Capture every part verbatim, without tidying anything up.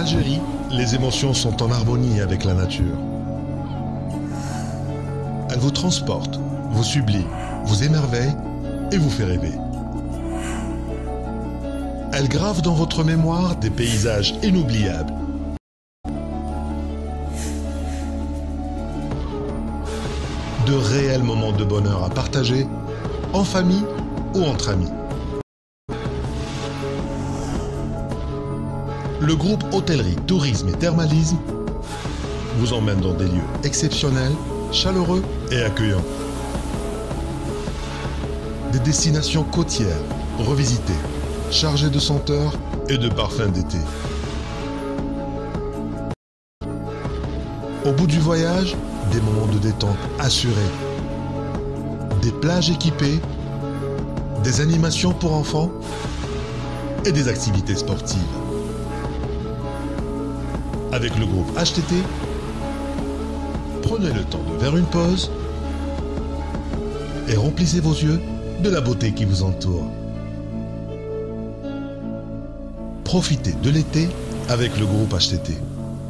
Algérie, les émotions sont en harmonie avec la nature. Elle vous transporte, vous sublime, vous émerveille et vous fait rêver. Elle grave dans votre mémoire des paysages inoubliables. De réels moments de bonheur à partager, en famille ou entre amis. Le groupe Hôtellerie, Tourisme et Thermalisme vous emmène dans des lieux exceptionnels, chaleureux et accueillants. Des destinations côtières, revisitées, chargées de senteurs et de parfums d'été. Au bout du voyage, des moments de détente assurés. Des plages équipées, des animations pour enfants et des activités sportives. Avec le groupe H T T, prenez le temps de faire une pause et remplissez vos yeux de la beauté qui vous entoure. Profitez de l'été avec le groupe H T T.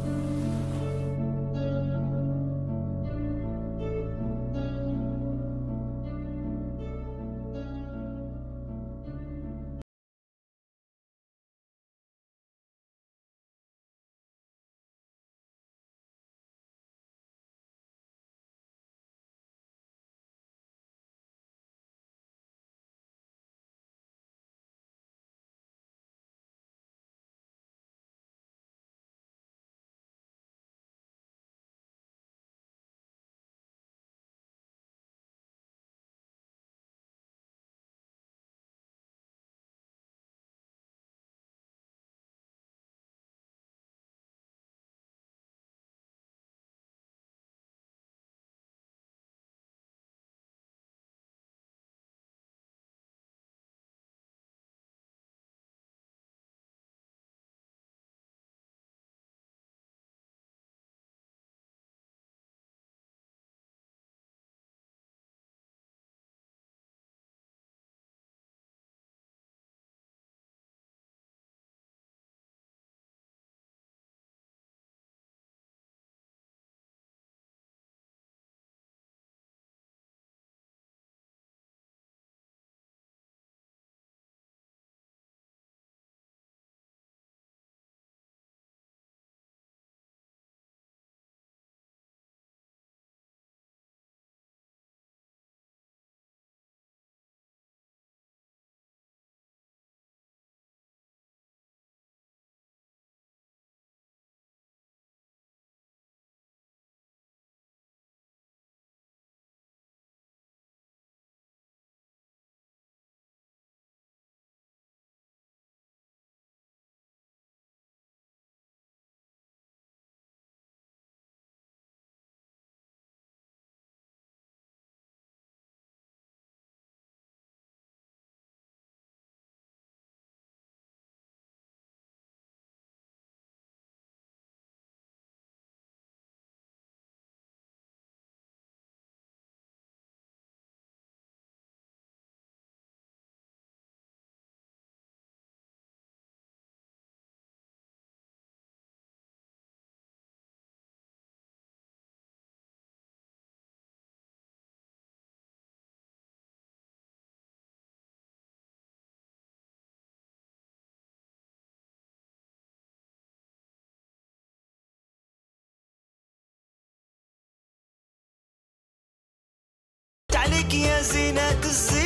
عليك يا زينة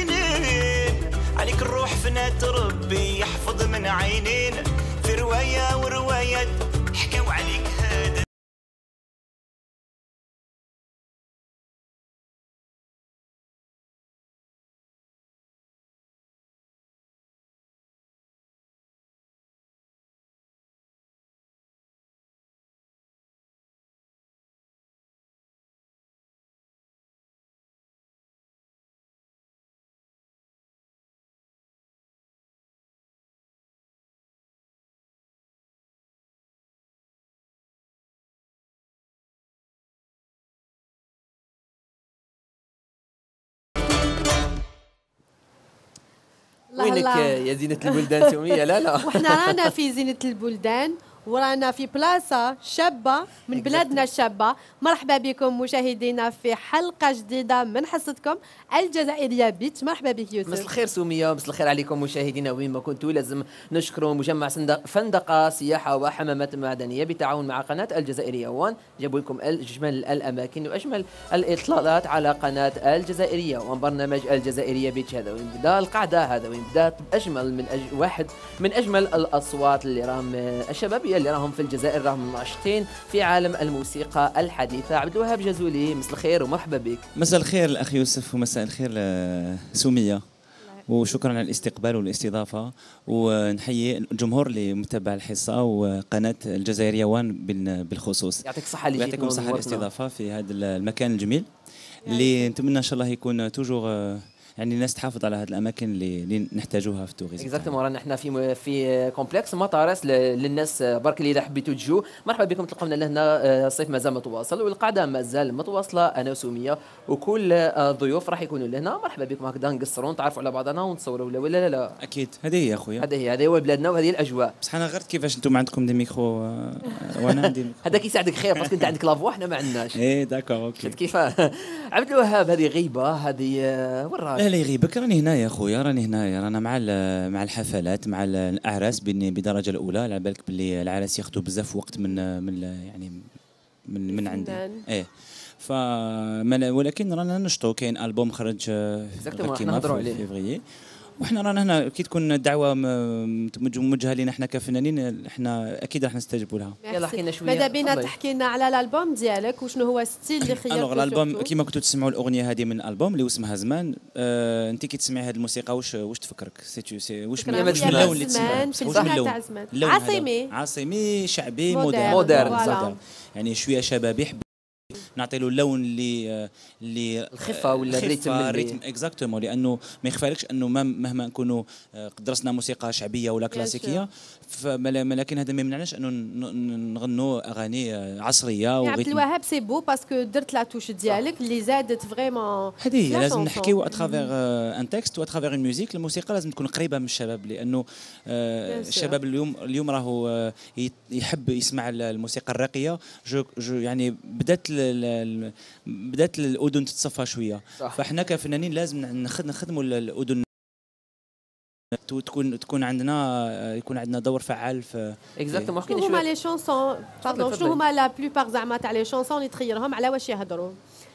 الزينين، عليك الروح فنات ربي يحفظ من عينين، في رواية وروايات حكاو عليك هذا. وينك يا زينة البلدان سمية؟ لا لا واحنا رانا في زينة البلدان ورانا في بلاصة شابة من بلادنا الشابة. مرحبا بكم مشاهدينا في حلقة جديدة من حصتكم الجزائرية بيت. مرحبا بك يوسف. مساء الخير سمية، مساء الخير عليكم مشاهدينا وين ما كنتوا. لازم نشكروا مجمع فندقة سياحة وحمامات معدنية بالتعاون مع قناة الجزائرية وان، جابوا لكم أجمل الأماكن وأجمل الإطلالات على قناة الجزائرية وان. برنامج الجزائرية بيت هذا وين بدا القعدة، هذا وين بدات أجمل من أج... واحد من أجمل الأصوات اللي راهم الشبابية اللي راهم في الجزائر، راهم ناشطين في عالم الموسيقى الحديثة. عبد الوهاب جازولي، مساء الخير ومرحبا بك. مساء الخير الأخ يوسف ومساء الخير سمية، وشكرا على الاستقبال والاستضافة، ونحيي الجمهور اللي متابع الحصة وقناة الجزائرية وان بالخصوص. يعطيك الصحة اللي يعطيكم الصحة على الاستضافة في هذا المكان الجميل اللي نتمنى إن شاء الله يكون توجور يعني الناس تحافظ على هذه الاماكن اللي, اللي نحتاجوها في التوريزم. اكزاكتومون، رانا احنا في في كومبلكس مطارس للناس برك اللي اذا حبيتوا تجوا. مرحبا بكم، تلقونا لهنا. الصيف مازال متواصل والقعده مازال متواصله، انا وسميه وكل الضيوف راح يكونوا لهنا. مرحبا بكم، هكذا نقصروا نتعرفوا على بعضنا ونتصوروا ولا ولا لا لا. اكيد هذه هي اخويا، هذه هي هذه هو بلادنا وهذه الاجواء. بصح انا غير كيفاش انتم عندكم دي ميكرو وانا عندي هذاك يساعدك خير باسكو انت عندك لافوا احنا ما عندناش. ايه داكور اوكي. كيف عبد الوهاب، هذه غيبه، هذه وين راك؟ لا لا يغيبك، راني هنا يا خويا، راني هنايا، رانا مع مع الحفلات مع الاعراس بدرجه الاولى. على بالك باللي العراس ياخذوا بزاف وقت من من يعني من من عندي ايه. ف ولكن رانا نشطوا، كاين البوم خرج كيما في فيفري، وحنا رانا هنا كي تكون الدعوه موجهه لنا احنا كفنانين، احنا اكيد راح نستجيبوا لها. يلا حكينا شويه، ماذا بينا تحكي لنا على الالبوم ديالك وشنو هو الستيل اللي خيرته؟ الوغ الالبوم كيما كنتوا تسمعوا الاغنيه هذه من الالبوم اللي اسمها زمان. اه انت كي تسمعي هذه الموسيقى واش واش تفكرك؟ سي سي واش من اللون اللي تسمعه؟ في الجهه تاع زمان عاصمي عاصمي شعبي مودرن, مودرن. مودرن. يعني شويه شبابي، نعطي له اللون اللي اللي الخفه ولا الريتم الريتم اكزاكتومون، لانه ما يخفالكش انه مهما نكونوا درسنا موسيقى شعبيه ولا كلاسيكيه، ولكن هذا ما يمنعناش انه نغنوا اغاني عصريه. يعني عبد الوهاب سي بو باسكو درت لا توش ديالك اللي زادت فريمون. هذه لازم نحكيو اترافير ان تكست واترافير اون ميوزيك. الموسيقى لازم تكون قريبه من الشباب، لانه الشباب اليوم اليوم راهو يحب يسمع الموسيقى الراقيه. جو يعني بدات بدات الاذن تتصفى شويه، فاحنا كفنانين لازم نخدموا الاذن، تكون تكون عندنا يكون عندنا دور فعال في اكزاكتومون. شنو هما لي شونسون باردون شنو هما لا بلوبار زعما تاع لي شونسون اللي تخيرهم على واش يهضروا؟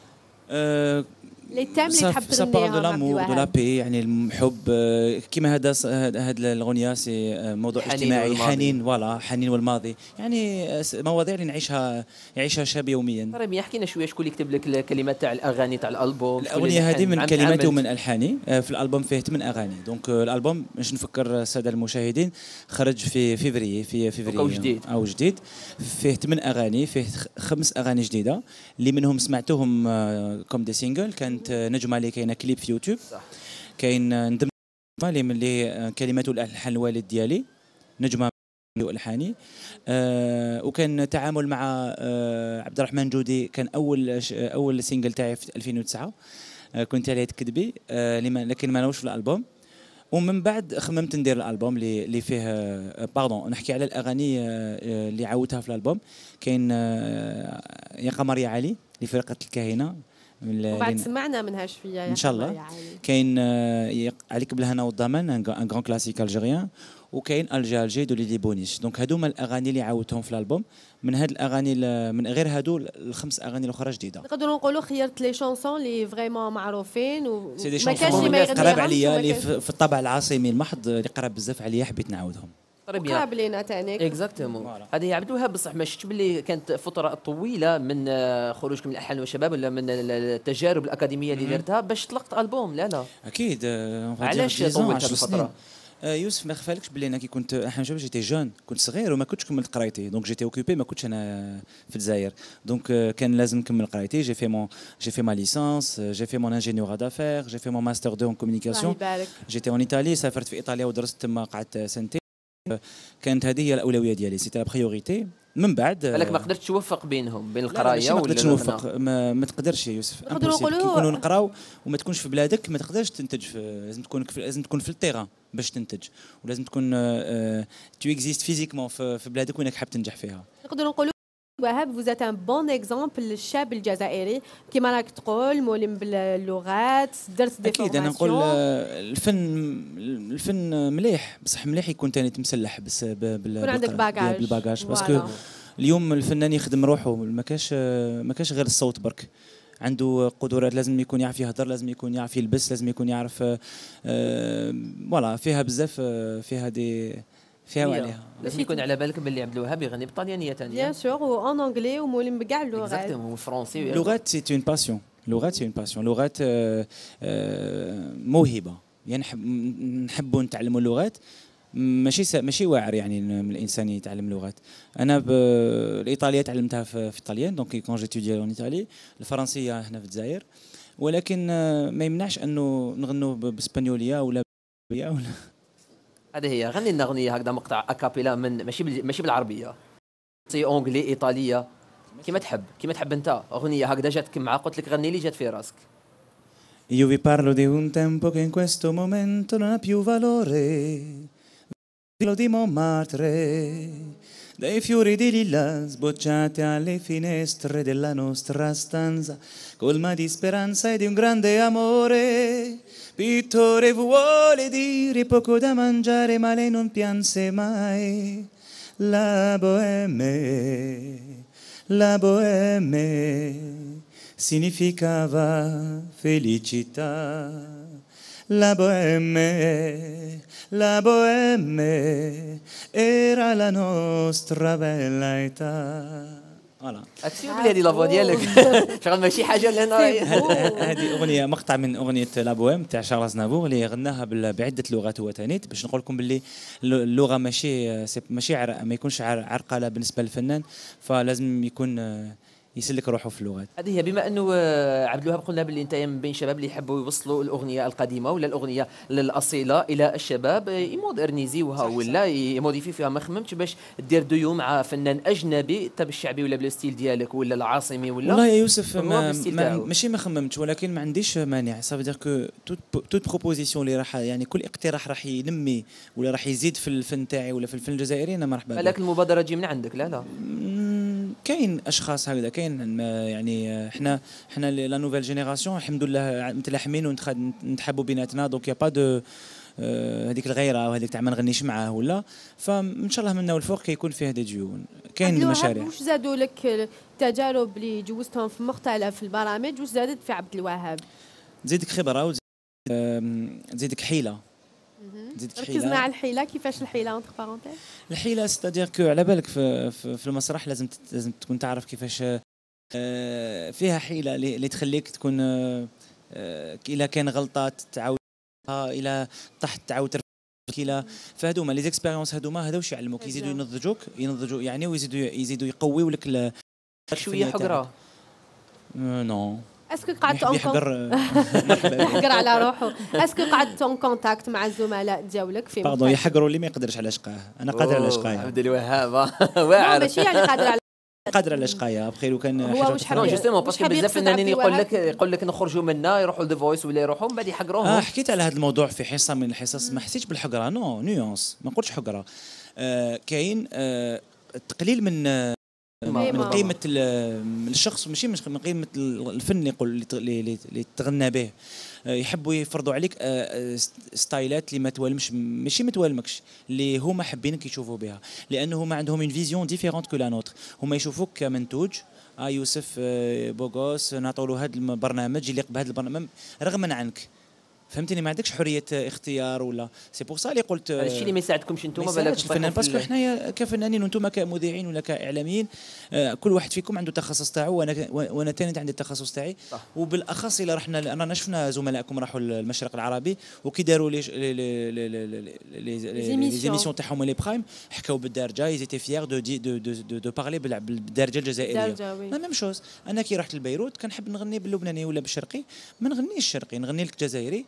أه لي تام اللي تحب تغنيها؟ سا دو لامور دو لا بي، يعني الحب كيما هذا هذا الاغنيه سي موضوع اجتماعي، حنين فوالا حنين والماضي، يعني مواضيع اللي نعيشها يعيشها شاب يوميا. طيب يحكي لنا شويه شكون اللي كتب لك الكلمات تاع الاغاني تاع الالبوم؟ الاغنيه هذه من كلماتي ومن الحاني. في الالبوم فيه ثمان اغاني، دونك الالبوم باش نفكر الساده المشاهدين خرج في فيفري في فيفري او جديد او جديد فيه ثمان اغاني، فيه خمس اغاني جديده اللي منهم سمعتوهم كوم دي سينجل. كان نجمة اللي كاينه كليب في يوتيوب، كاين ندم اللي كلمات والالحان الوالد ديالي نجمة والحاني. آه وكان تعامل مع آه عبد الرحمن جودي، كان اول اول سينجل تاعي في ألفين وتسعة. آه كنت عليه تكذبي آه لكن ما نوش في الالبوم. ومن بعد خممت ندير الالبوم اللي اللي فيه آه باردون نحكي على الاغاني آه اللي عاودتها في الالبوم. كاين آه يا قمر يا علي لفرقه الكاهنه، وبعد سمعنا منها شويه ان شاء الله. كاين عليك بالهنا والضمان ان غران كلاسيك الجيريان، وكاين الجي الجي دو ليلي بونيش. دونك هذوما الاغاني اللي عاودتهم في الالبوم. من هاد الاغاني من غير هادو الخمس اغاني الاخرى جديده. نقدروا نقولوا خيرت لي شونسون اللي فريمون معروفين وما كانش اللي قراب عليا اللي في الطابع العاصمي المحض اللي قراب بزاف عليا حبيت نعاودهم. قراب لينا تانيك اكزاكتومون. هذه عبد الوهاب بصح ما شفتش باللي كانت فتره طويله من خروجك من الالحان والشباب ولا من التجارب الاكاديميه اللي درتها باش طلقت البوم؟ لا لا اكيد. علاش طولت هذه الفتره؟ يوسف ما خفالكش باللي انا كي كنت احنا شباب جيتي جون، كنت صغير وما كنتش كملت قرايتي، دونك جيتي اوكوبي، ما كنتش انا في الجزائر، دونك كان لازم نكمل قرايتي. جي في مون جي في ما ليسانس، جي في مون انجينيور دافير، جي في مون ماستر دو ان كومونيكاسيون. جيتي اون ايطالي، سافرت في ايطاليا ودرست تما قعدت سنتين. كانت هذه هي الاولويه ديالي، سيتي لا بريوريتي. من بعد بالك ما قدرتش توفق بينهم بين لا لا القرايه ماشي ما قدرتش والغناء. نوفق ما, ما تقدرش يا يوسف نقدروا impossible. كي نقولوا- نكونوا نقراو وما تكونش في بلادك ما تقدرش تنتج في لازم تكون في لازم تكون في التيران باش تنتج ولازم تكون تو اكزيست فيزيكمون في, في بلادك وينك حاب تنجح فيها. نقدروا نقولوا وهاب vous êtes un bon exemple للشاب الجزائري كيما راك تقول مولم باللغات درت دي اكيد انا نقول آه، الفن الفن مليح بصح مليح يكون تاني تمسلح بس ب- بال يكون عندك بالق- باجاج. بالباجاج فوالا. باسكو اليوم الفنان يخدم روحه ما كاش ما كاش غير الصوت برك عنده قدرات لازم يكون يعرف يهضر لازم يكون يعرف يلبس لازم يكون يعرف آه، آه، فوالا فيها بزاف آه، فيها دي فيها وعليها لازم يكون على بالك باللي عبد الوهاب يغني بالطليانيه ثانيه. بيان سور وان انجلي ومولم بكاع اللغات. اكزاكتومون والفرنسي. اللغات سي اون باسيون لغات سي اون باسيون لغات آه، آه، موهبه يعني نحب نحبوا نتعلموا اللغات ماشي سا ماشي واعر يعني إن الانسان يتعلم لغات. انا ب- الايطاليه تعلمتها في, في الطليان دونك كون جيتودي اون ايطالي الفرنسيه هنا في الجزائر ولكن آه، ما يمنعش انه نغنوا ب- باسبانيوليه ولا ولا هذه هي. غني لنا اغنيه هكذا مقطع اكابيلا من ماشي بال- ماشي بالعربيه سي اونغلي ايطاليه كيما تحب كيما تحب انت. اغنيه هكذا جاتك مع قلت لك غني لي جات في راسك. Io vi parlo di un tempo che in questo momento non ha più valore. Parlo di Montmartre, dai fiori di lilla sbocciati alle finestre della nostra stanza, colma di speranza e di un grande amore. Pittore vuole dire poco da mangiare, ma lei non pianse mai. La bohème, la bohème significava felicità. La bohème, la bohème era la nostra bella età. فوالا اكسيو بلي هذه لافوا ديالك شغل ماشي حاجه اللي انا هذه اغنيه مقطع من اغنيه لا بويم تاع شارلز نافور اللي غناها بال- بعده لغات هو ثاني باش نقول لكم باللي اللغه ماشي سي- ماشي عر- ما يكونش عر- عرقله بالنسبه للفنان فلازم يكون آه، يسلك روحه في اللغات. هذه هي. بما انه آه، عبد الوهاب قلنا باللي انت من بين الشباب اللي يحبوا يوصلوا الاغنيه القديمه ولا الاغنيه الاصيله الى الشباب آه، يمودرنيزيوها ولا يموديفي فيها. ما خممتش باش دير ديو مع فنان اجنبي انت بالشعبي ولا بالستيل ديالك ولا العاصمي ولا والله يا يوسف هو ما بالستيل ما تاعو. ماشي ما خممتش ولكن ما عنديش مانع صافي دير كو توت توت بروبوزيسيون اللي راح يعني كل اقتراح راح ينمي ولا راح يزيد في الفن تاعي ولا في الفن الجزائري انا مرحبا به. بالك المبادره تجي من عندك. لا لا مم، كاين اشخاص هكذا كاين ما- يعني احنا احنا لا نوفيل جينيراسيون الحمد لله متلاحمين ونتحابوا بيناتنا دونك يا با دو هذيك الغيره وهذيك تاع ما نغنيش معاه ولا فان شاء الله منا والفوق كيكون فيه دي ديون عبد كاين الوهاب، مشاريع. واش زادوا لك التجارب اللي جوزتهم في مختلف البرامج واش زادت في عبد الوهاب؟ تزيدك خبره وتزيدك آم، تزيدك حيله تزيدك ركزنا على حيله. الحيله. كيفاش الحيله اونتر بارونتيز؟ الحيله ستادير كو على بالك في, في, في المسرح لازم تت- لازم تكون تعرف كيفاش آه، فيها حيله اللي اللي تخليك تكون آه، آه، الا كان غلطه تعاود الى طحت تعاود ترفع الى فهذوما لي زيكسبيريونس هذوما هذا واش يعلموك يزيدوا ينضجوك ينضجوا يعني ويزيدوا يزيدوا يقويوا لك ال- شويه حقره. آه، نو اسكو قعدت يحب اون يحقر آه، مرحبا يحقر على روحه. اسكو قعدت اون كونتاكت مع الزملاء ديالك في باردون مختلف- يحقروا اللي ما يقدرش على شقاه انا قادر على أوه، شقايا عبد الوهاب لا، واعر. ماشي يعني قادر على قادر على شقايا بخير وكان هو حاجة واش أخرى. حاب- نو جوستومون واش باسكو حاب بزاف يقصد فنانين عبد يقول الوهاب؟ لك يقول لك نخرجوا منا يروحوا لذا فويس ولا يروحوا من بعد يحقروهم. اه حكيت على هذا الموضوع في حصه من الحصص ما حسيتش بالحقره نو نيونس ما نقولش حقره آه كاين آه تقليل من آه من قيمة. قيمه ال- من الشخص ماشي مش من قيمه الفن اللي يقول اللي ت- اللي اللي- اللي تغنى به آه، يحبوا يفرضوا عليك آه، آه، ستايلات اللي ما توالمش ماشي ما توالمكش اللي هما حابينك يشوفوا بها لانه هما عندهم اون فيزيون ديفيرونت كو لا نوتر هما يشوفوك كمنتوج اه يوسف آه، بوغوس نعطوا له هذا البرنامج يليق بهذا البرنامج رغما عنك فهمتني ما عندكش حريه اختيار ولا سي بور سا اللي قلت هذا الشيء اللي ما يساعدكمش انتم ما بالك يساعدش الفنان باسكو حنايا كفنانين وانتم كمذيعين ولا كاعلاميين آه، كل واحد فيكم عنده تخصص تاعو وانا وانا ثاني عندي التخصص تاعي صح. وبالاخص الا رحنا رانا شفنا زملائكم راحوا المشرق العربي وكي داروا لي لي لي لي لي لي زيميسيون تاعهم لي برايم حكاو بالدارجه ايزيتي فيير دو دو دو دو, دو بارلي بالدارجه الجزائريه درجة، وي. لا ميم شوز انا كي رحت لبيروت كنحب نغني باللبناني ولا بالشرقي ما نغنيش الشرقي نغني لك جزائري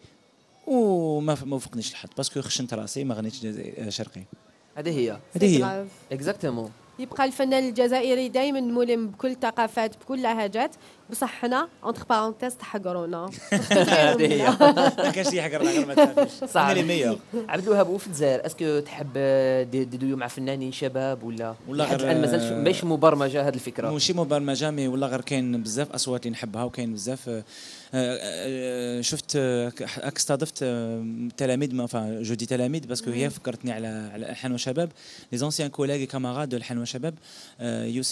وما ما وفقنيش الحظ باسكو خشنت راسي ما غنيتش جزائري آه، شرقي هذه هي هذه هي اكزاكتومون. يبقى الفنان الجزائري دائما ملم بكل الثقافات بكل اللهجات، بصح حنا اونتر بارونتيز تحقرونا. هذه هي. ما كانش اللي يحقرنا غير ما تخافيش. صح. انا لي ميور. عبد الوهاب، وفي الجزائر اسكو تحب دي- ديدويو مع فنانين شباب ولا ولا لحد غير- الان مازالش ماهيش مبرمجه هذه الفكره؟ ماشي مبرمجه مي والله غير كاين بزاف اصوات اللي نحبها، وكاين بزاف آه، آه، شفت آه، هاك استضفت آه، تلاميذ، ما فا جو دي تلاميذ باسكو هي فكرتني على على الحان وشباب، لي زونسيان كولاغي كاماراد دو الحان وشباب، آه، يوسف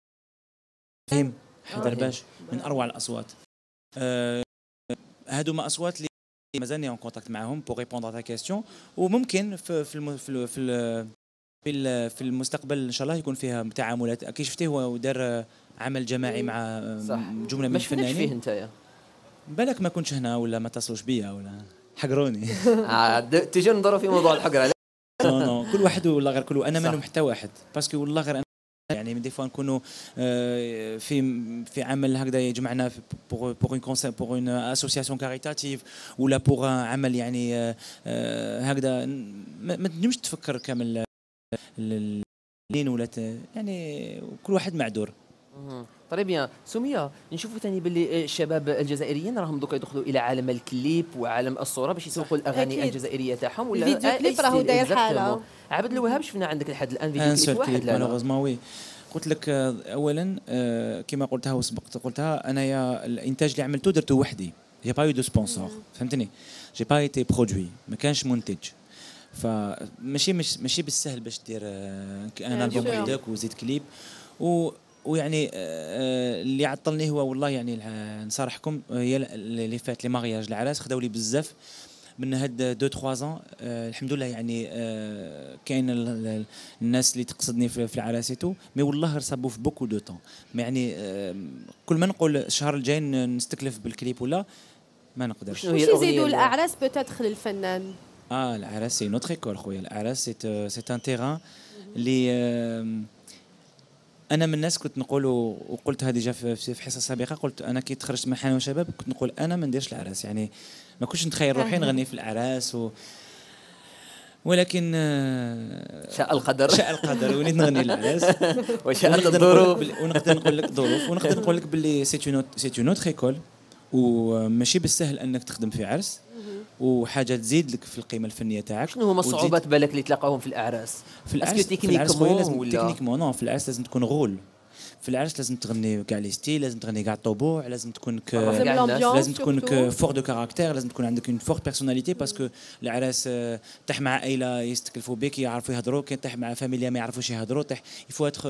فهيم حيدر باش من اروع الاصوات. آه، هادو ما اصوات اللي مازالني اون كونتاكت معاهم بور ريبوندر ا تا كيستيون، وممكن في في الم- في ال- في ال- في ال- في المستقبل ان شاء الله يكون فيها تعاملات. كي شفتيه هو دار آه، عمل جماعي مع آه، صح. جمله من ما شفناش فيه الفنانين. انت. بالك ما كنتش هنا ولا ما اتصلوش بيا ولا حقروني. تجي نضروا في موضوع الحقره. نو نو كل واحد والله غير كل انا صح. منهم حتى واحد، باسكو والله غير أنا يعني من دي فوا نكونوا آه، في في عمل هكذا يجمعنا بور بور اون كونسير بور اون اسوسياسيون كاريتاتيف، ولا بور عمل يعني آه، آه، هكذا ما ما تنجمش تفكر كامل اللين ولا ت- يعني كل واحد معذور. طيب بيان سميه، نشوفوا ثاني باللي الشباب الجزائريين راهم دوكا يدخلوا الى عالم الكليب وعالم الصوره باش يسوقوا الاغاني أكيد. الجزائريه تاعهم، ولا الفيديو آه، كليب أي راهو ستيل داير exactement. حالة. عبد الوهاب، شفنا عندك لحد الان ان فيديو كليب سول واحد كليب لا لا مالوغوزمون وي. قلت لك آه، اولا آه، كما قلتها وسبقت قلتها انايا الانتاج اللي عملته درته وحدي، جي با يو دو سبونسور، فهمتني، جي با ايتي برودوي، ما كانش منتج، فماشي مش ماشي بالسهل باش دير آه، انا Bien البوم sûr. وحدك وزيد كليب و ويعني آه، اللي عطلني هو والله يعني الع- نصارحكم آه، هي اللي فات لي مارياج العراس خداو لي بزاف من هاد دو تخوا زون. الحمد لله يعني آه، كاين ال- ال- الناس اللي تقصدني في في العراسيتو، مي والله رصابوا في بوكو دو طون، يعني آه، كل ما نقول الشهر الجاي ن- نستكلف بالكليب ولا ما نقدرش. شنو هي واش الأغنية يزيدوا اللي- الاعراس بوتيتر للفنان؟ اه العراس سي نوتر ايكول خويا، العراس سي سي ان تيران اللي آم، انا من الناس كنت نقول، وقلتها ديجا في في حصه سابقه، قلت انا كي تخرجت من حان وشباب كنت نقول انا ما نديرش العراس، يعني ما كنتش نتخيل روحي نغني في العراس و ولكن آه، شاء القدر. شاء القدر وليت نغني العراس. وشاءت ونقدر الظروف. نقول لك بال- ونقدر نقول لك ظروف، ونقدر نقول لك باللي سي اون سي اون اوتر ايكول، وماشي بالسهل انك تخدم في عرس، وحاجه تزيد لك في القيمه الفنيه تاعك. شنو هما وتزيد الصعوبات بالك اللي تلاقاهم في الاعراس؟ في العرس؟ اسكو في العرس خويا تكنيكمون لازم ولا تكنيكمون نو، في العرس لازم تكون غول، في العرس لازم تغني كاع لي ستيل، لازم تغني كاع الطبوع، لازم تكون ك لازم لازم الناس l'ambiance لازم تكون surtout. فور دو كاركتير، لازم تكون عندك اون فورت بيرسوناليتي، باسكو العراس آه، تح مع عائله يستكلفوا بك يعرفوا يهضروا، كي تح مع فاميليا ما يعرفوش يهضروا، تح يفو اتر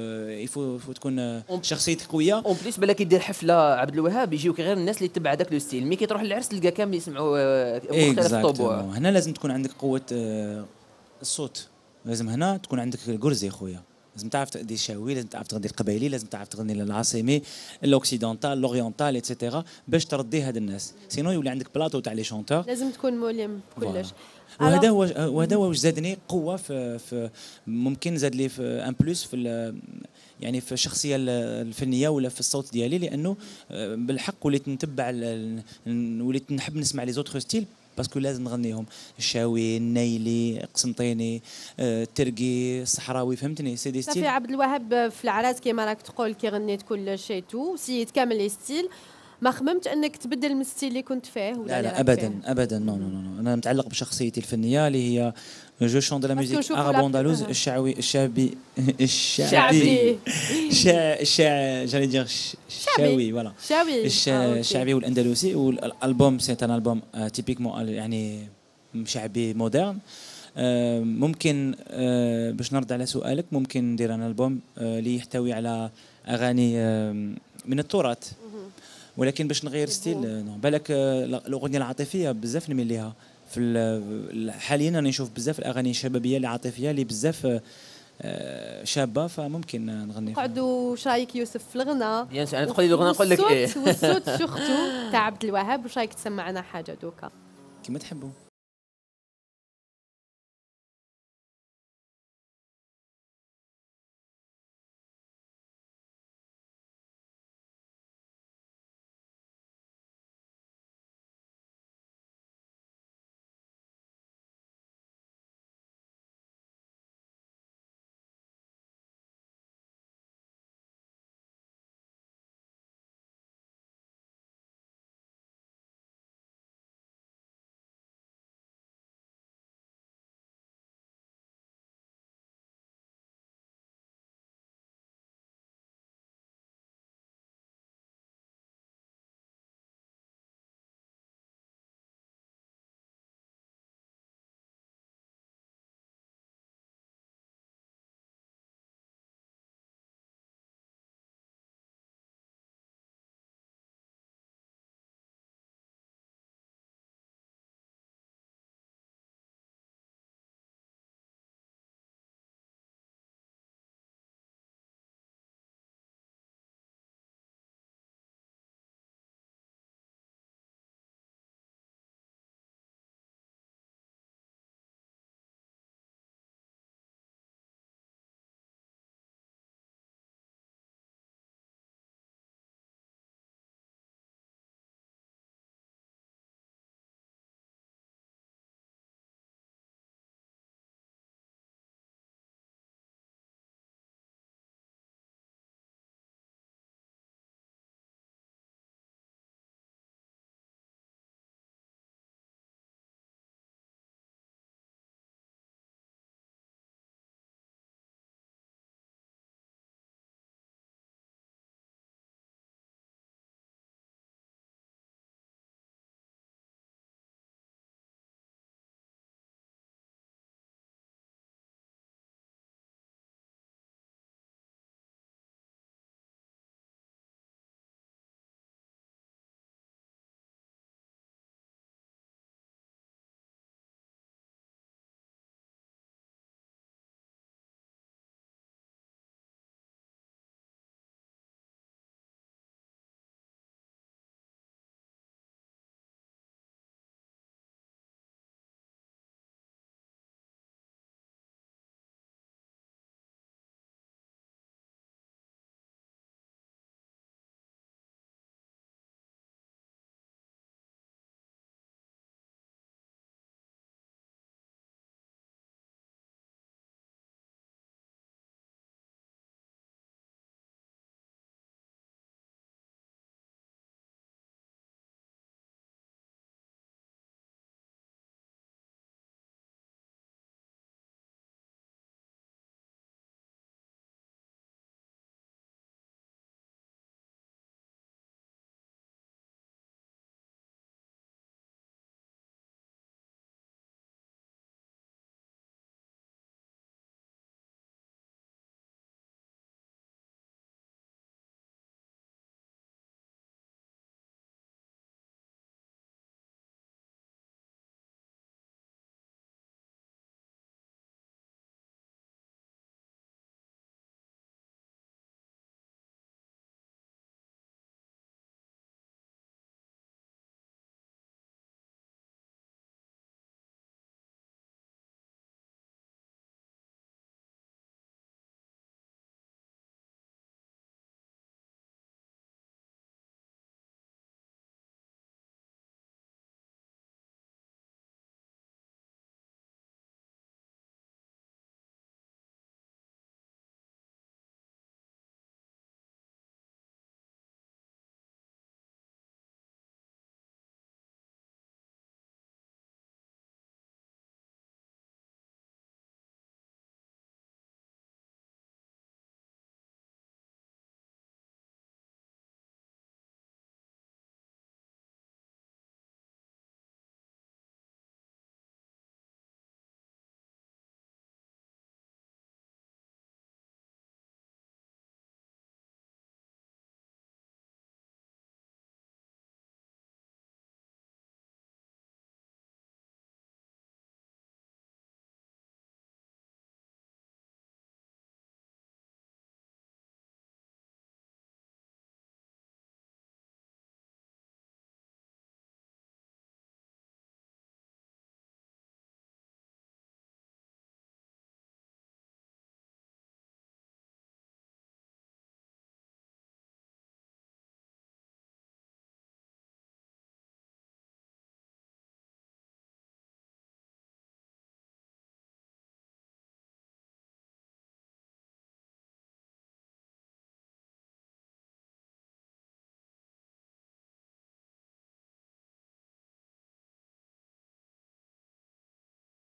يفو يفو تكون آه، شخصيتك قويه. اون بليس بالك يدير حفله عبد الوهاب يجيوك غير الناس اللي تبع داك لو ستيل، مي كي تروح للعرس تلقى كامل يسمعوا آه، مختلف الطبوع. Exactement. هنا لازم تكون عندك قوه آه، الصوت، لازم هنا تكون عندك الجرزي خويا، لازم تعرف تغني الشاوي، لازم تعرف تغني القبايلي، لازم تعرف تغني العاصمي، الاوكسيدونتال، لوريونتال، اتسيتيرا، باش تردي هاد الناس، سينو يولي عندك بلاطو تاع لي شونتور. لازم تكون ملم بكلش. وهذا Alors- هو وهذا هو واش زادني قوه في, في ممكن زاد لي في ان بلوس في ال- يعني في الشخصيه ال- الفنيه ولا في الصوت ديالي، لانه آه، بالحق وليت نتبع ال- ال- وليت نحب نسمع لي زوتر ستيل، باسكو لازم نغنيهم، الشاوي، النيلي، قسنطيني، آه، الترقي، الصحراوي، فهمتني، سي دي صافي ستيل. عبد الوهاب في العراس كيما راك تقول كي غنيت كل شيء تو سيت كامل لي ستيل، ما خممت انك تبدل من الستيل اللي كنت فيه ولا لا اللي لا راك ابدا فيه؟ ابدا، نو نو نو، انا متعلق بشخصيتي الفنيه اللي هي جو شون دو لا باسكو ميوزيك نشوفوا عرب لا- اندلوز، أها. الشعبي الشعبي الشعبي شعبي الشع الشع جاني دير الشاوي فوالا، شاوي الش- آه، أوكي. الشعبي والاندلسي. والالبوم سي ان البوم تيبيكمون يعني شعبي مودرن. آه، ممكن آه، باش نرد على سؤالك، ممكن ندير انا البوم آه، اللي يحتوي على اغاني آه، من التراث، ولكن باش نغير ستيل آه، نو. بالك آه، الاغنيه العاطفيه بزاف نميل ليها في ال- حاليا انا نشوف بزاف الاغاني الشبابيه اللي عاطفيه اللي بزاف آه، آه، شابه، فممكن آه، نغني فيها. قعدوا واش رايك يوسف في الغناء؟ بيان سور، انا تقولي الاغنيه نقول لك ايه. والصوت والصوت سورتو تاع عبد الوهاب، واش رايك تسمعنا حاجه دوكا؟ كيما تحبوا.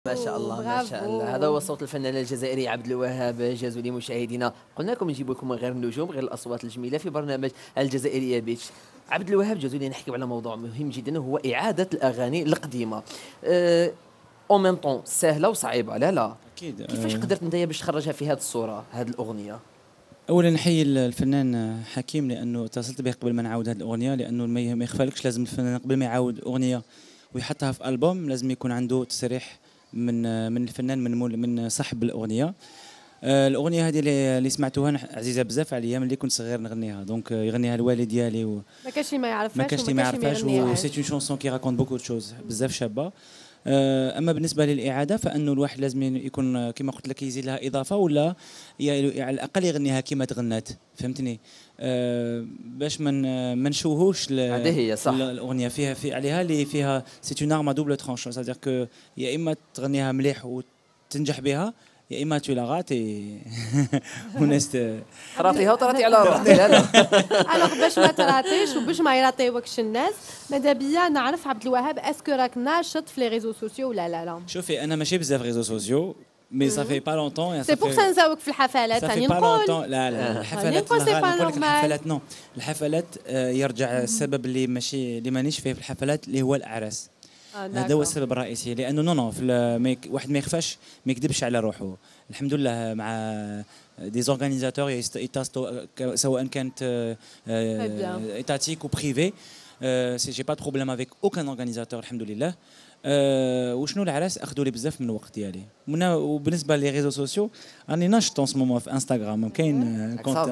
ما شاء الله ما شاء الله. هذا هو صوت الفنان الجزائري عبد الوهاب جازولي. مشاهدينا قلنا لكم نجيب لكم غير النجوم، غير الاصوات الجميله في برنامج الجزائريه بيتش. عبد الوهاب جازولي نحكيو على موضوع مهم جدا هو اعاده الاغاني القديمه. أه او ميم طون سهله وصعيبه. لا لا اكيد. كيفاش قدرت انت باش تخرجها في هذه الصوره هذه الاغنيه؟ اولا نحيي الفنان حكيم لانه اتصلت به قبل ما نعاود هذه الاغنيه، لانه ما يخفالكش لازم الفنان قبل ما يعاود اغنيه ويحطها في البوم لازم يكون عنده تصريح من من الفنان من من صاحب الاغنيه. آه الاغنيه هذه اللي سمعتوها عزيزه بزاف عليا ملي كنت صغير نغنيها، دونك يغنيها الوالد ديالي و ما كانش ما يعرفهاش ما كانش ما يعرفهاش و سي اون شونسون كي راكونت بوكو دو شوز بزاف شابه. آه اما بالنسبه للاعاده فانه الواحد لازم يكون كما قلت لك يزيد لها اضافه ولا على الاقل يغنيها كما تغنات، فهمتني؟ آه باش من ما نشوهوش هذه هي صح الاغنيه فيها في عليها اللي فيها سي اون ارم دوبل ترونشون، سادير كو يا اما تغنيها مليح وتنجح بها يا اما تو لا غاتي وناس تراطيها وتراطي على روحك. لا لا الوغ باش ما تراطيش وباش ما يراطيوكش الناس، ماذا بيا نعرف عبد الوهاب اسكو راك ناشط في لي ريزو سوسيو ولا لا لا؟ شوفي انا ماشي بزاف ريزو سوسيو مي صافي في با لونتون. سي بور سا نساوك في الحفلات راني نقول. لا لا الحفلات نقول لك الحفلات نو الحفلات يرجع السبب اللي ماشي اللي مانيش فيه في الحفلات اللي هو الاعراس. هذا هو السبب الرئيسي، لانه نو نو في واحد ما يخفاش ما يكذبش على روحه. الحمد لله مع دي زورغانيزاتور يتاستو سواء كانت ايتاتيك و بريفي، سي جي با دو بروبليم افيك اوكان اورغانيزاتور الحمد لله. أه وشنو العراس اخذوا لي بزاف من الوقت ديالي. وبالنسبه لي ريزو سوسيو راني ناشط اون سمومون في انستغرام، كاين كونت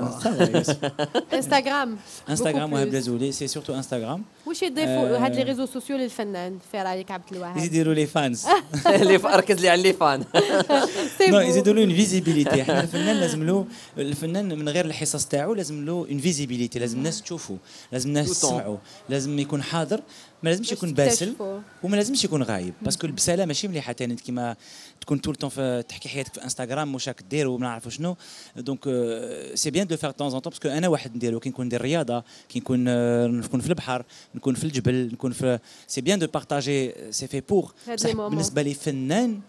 انستغرام انستغرام وهاب جازولي سي سورتو انستغرام. واش يضيفوا هاد لي ريزو سوسيو للفنان في رايك عبد الوهاب؟ يزيدوا لي فانز اللي ركز لي على لي فان نو يزيدوا له اون فيزيبيليتي. احنا الفنان لازم له الفنان من غير الحصص تاعو لازم له اون فيزيبيليتي، لازم الناس تشوفه، لازم الناس تسمعه، لازم يكون حاضر، ما لازمش يكون باسل وما لازمش يكون غايب، باسكو البساله ماشي مليحه ثاني كيما تكون طول الطون تحكي حياتك في انستغرام واش راك دير وما نعرفوا شنو. دونك سي بيان دو فير طون زون طون، باسكو انا واحد نديرو كي نكون ندير رياضه، كي نكون نكون في البحر، نكون في الجبل، نكون في سي بيان دو بارطاجي سي في بور. بالنسبه لي فنان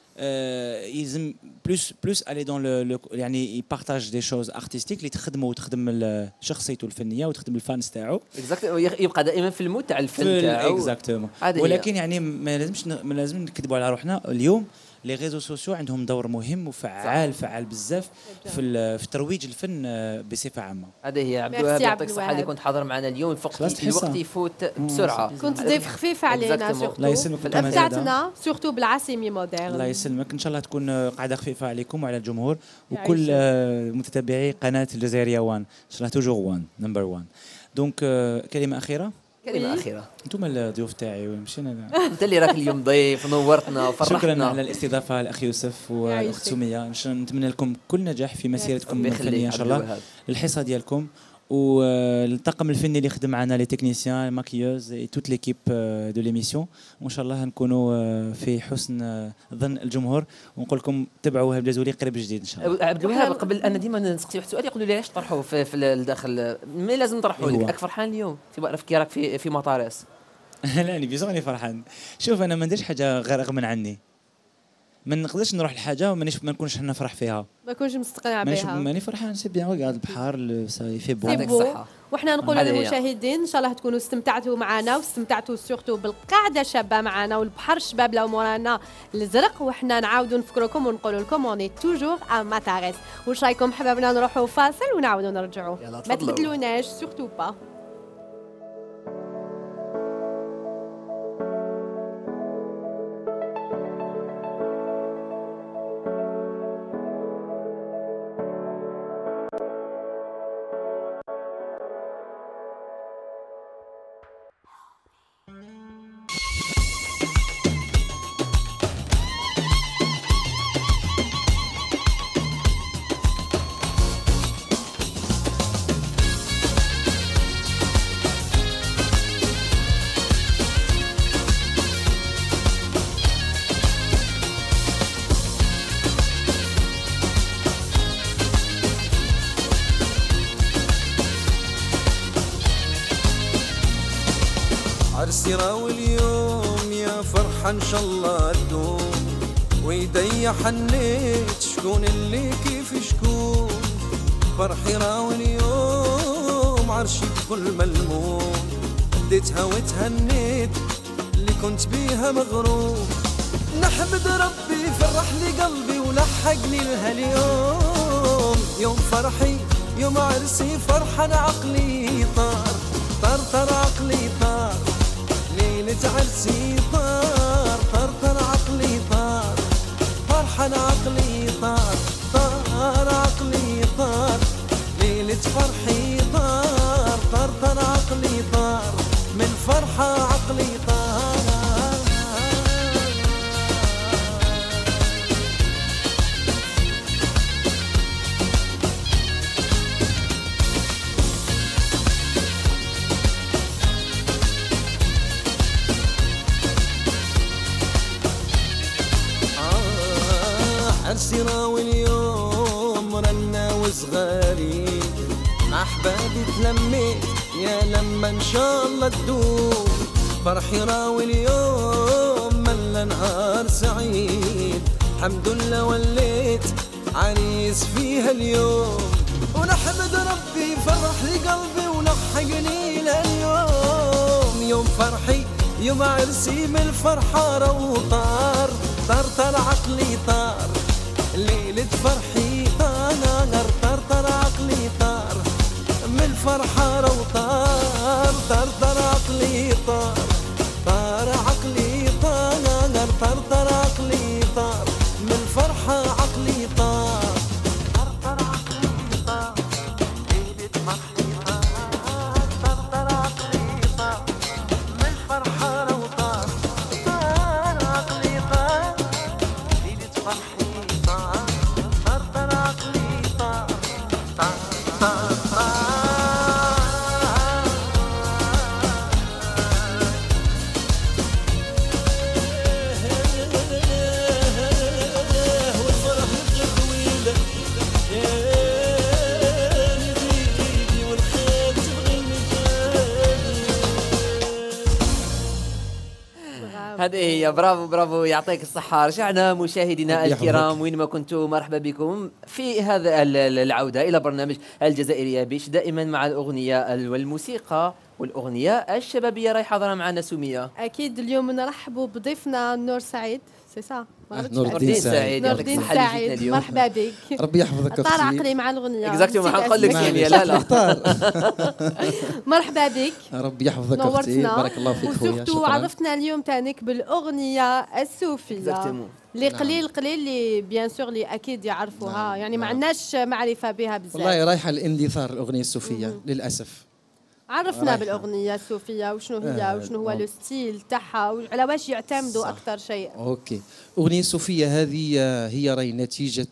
يلزم بلوس بلوس الي دون لو يعني يبارطاج دي شوز ارتستيك اللي تخدمه وتخدم شخصيته الفنيه وتخدم الفانس تاعو، يبقى دائما في المود تاع الفن تاعو. اكزاكتومون. ولكن يعني ما لازمش ما لازم نكذبوا على روحنا. اليوم لي ريزو سوسيو عندهم دور مهم وفعال فعال بزاف في في ترويج الفن بصفه عامه. هذه هي عبد الوهاب يعطيك الصحه اللي كنت حاضر معنا اليوم. الوقت الوقت يفوت بسرعه، كنت ضيف خفيف علينا سورتو. الله يسلمك بتاعتنا سورتو بالعاصمي مودرن. الله يسلمك، ان شاء الله تكون قاعده خفيفه عليكم وعلى الجمهور وكل متتبعي قناه الجزائريه وان. ان شاء الله توجور وان نمبر وان. دونك كلمه اخيره كلمة أخيرة. أنتم الضيوف تاعي مشينا. أنت اللي راك اليوم ضيف نورتنا وفرحتنا. شكرا على الاستضافة الأخ يوسف والأخت سمية. نتمنى لكم كل نجاح في مسيرتكم الفنية إن شاء الله. الحصة ديالكم والطاقم الفني اللي خدم معنا لي تكنيسيان ماكيوز اي توت ليكيب دو ليميسيون، وان شاء الله نكونوا في حسن ظن الجمهور، ونقول لكم تبعوا وهاب جازولي قريب جديد ان شاء الله. عبد الوهاب قبل انا ديما نسقسي واحد السؤال يقولوا لي علاش طرحوا في, في الداخل، مي لازم نطرحوا لك. راك فرحان اليوم في بعرف كي راك في في مطارس؟ لا انا بيزوني فرحان. شوف انا ما نديرش حاجه غير رغم عني، ما نقدرش نروح لحاجه وما ما نكونش حنا نفرح فيها، ما نكونش مستقنع بها. ماني فرحان. سي بيان ريغارد البحر سا في بون. يعطيك الصحه. وحنا نقولوا للمشاهدين ان شاء الله تكونوا استمتعتوا معنا واستمتعتوا سورتو بالقعده الشابه معنا والبحر الشباب لو مورانا الازرق. وحنا نعاودوا نفكركم ونقولوا لكم اوني توجور ا ماتاريس. واش رايكم حبابنا نروحوا فاصل ونعاودوا نرجعوا؟ ما تبدلوناش سورتو با. عرسي راوي اليوم يا فرحة ان شاء الله تدوم، ويدي حنيت شكون اللي كيف شكون فرحي راوي اليوم عرشي بكل ملموم ديتها وتهنيت اللي كنت بيها مغروم نحمد ربي فرح لي قلبي ولحقني لها اليوم يوم فرحي يوم عرسي فرحان عقلي طار طار طار عقلي طار ليلة عرسي طار طار طار عقلي طار فرحان عقلي طار طار عقلي طار ليلة فرحي طار طار طار عقلي طار من فرحة عقلي طار عرسي راوي اليوم رنا وصغاري مع احبابي تلميت يا لما ان شاء الله تدوم فرحي راوي اليوم ملا نهار سعيد الحمد لله وليت عريس فيها اليوم ونحمد ربي فرح لي قلبي ولحقني لليوم يوم فرحي يوم عرسي من الفرحة روطار طار طار عقلي طار ليلة فرحي طار طار طار عقلي طار من الفرحة روطار طار طار عقلي طار طار عقلي طار طار طار عقلي طار من الفرحة عقلي طار طار طار عقلي طار ليلة فرحي طار طار طار عقلي طار من الفرحة روطار طار عقلي طار ليلة فرحي هذه هي. برافو برافو، يعطيك الصحة. رجعنا مشاهدينا الكرام وين ما كنتوا، مرحبا بكم في هذا العودة إلى برنامج الجزائرية بيش، دائما مع الأغنية والموسيقى والأغنية الشبابية. راهي حاضرة معنا سمية. أكيد اليوم نرحبوا بضيفنا نور سعيد، سي سا نور الدين سعيد. نور الدين سعيد، مرحبا بك. ربي يحفظك اختي. طار عقلي مع الأغنية. اكزاكتومون حنقول لك سمية. لا لا مرحبا بك. ربي يحفظك اختي، بارك الله فيك خويا. وسورتو عرفتنا اليوم تانيك بالأغنية الصوفية اللي قليل قليل اللي بيان سور اللي اكيد يعرفوها. نعم. يعني ما عندناش معرفة بها بزاف. والله رايحة الاندثار الأغنية الصوفية للأسف. عرفنا بالأغنية الصوفية وشنو هي آه وشنو هو لو ستيل تاعها وعلى واش يعتمدوا أكثر شيء. اوكي، الأغنية الصوفية هذه هي راهي نتيجة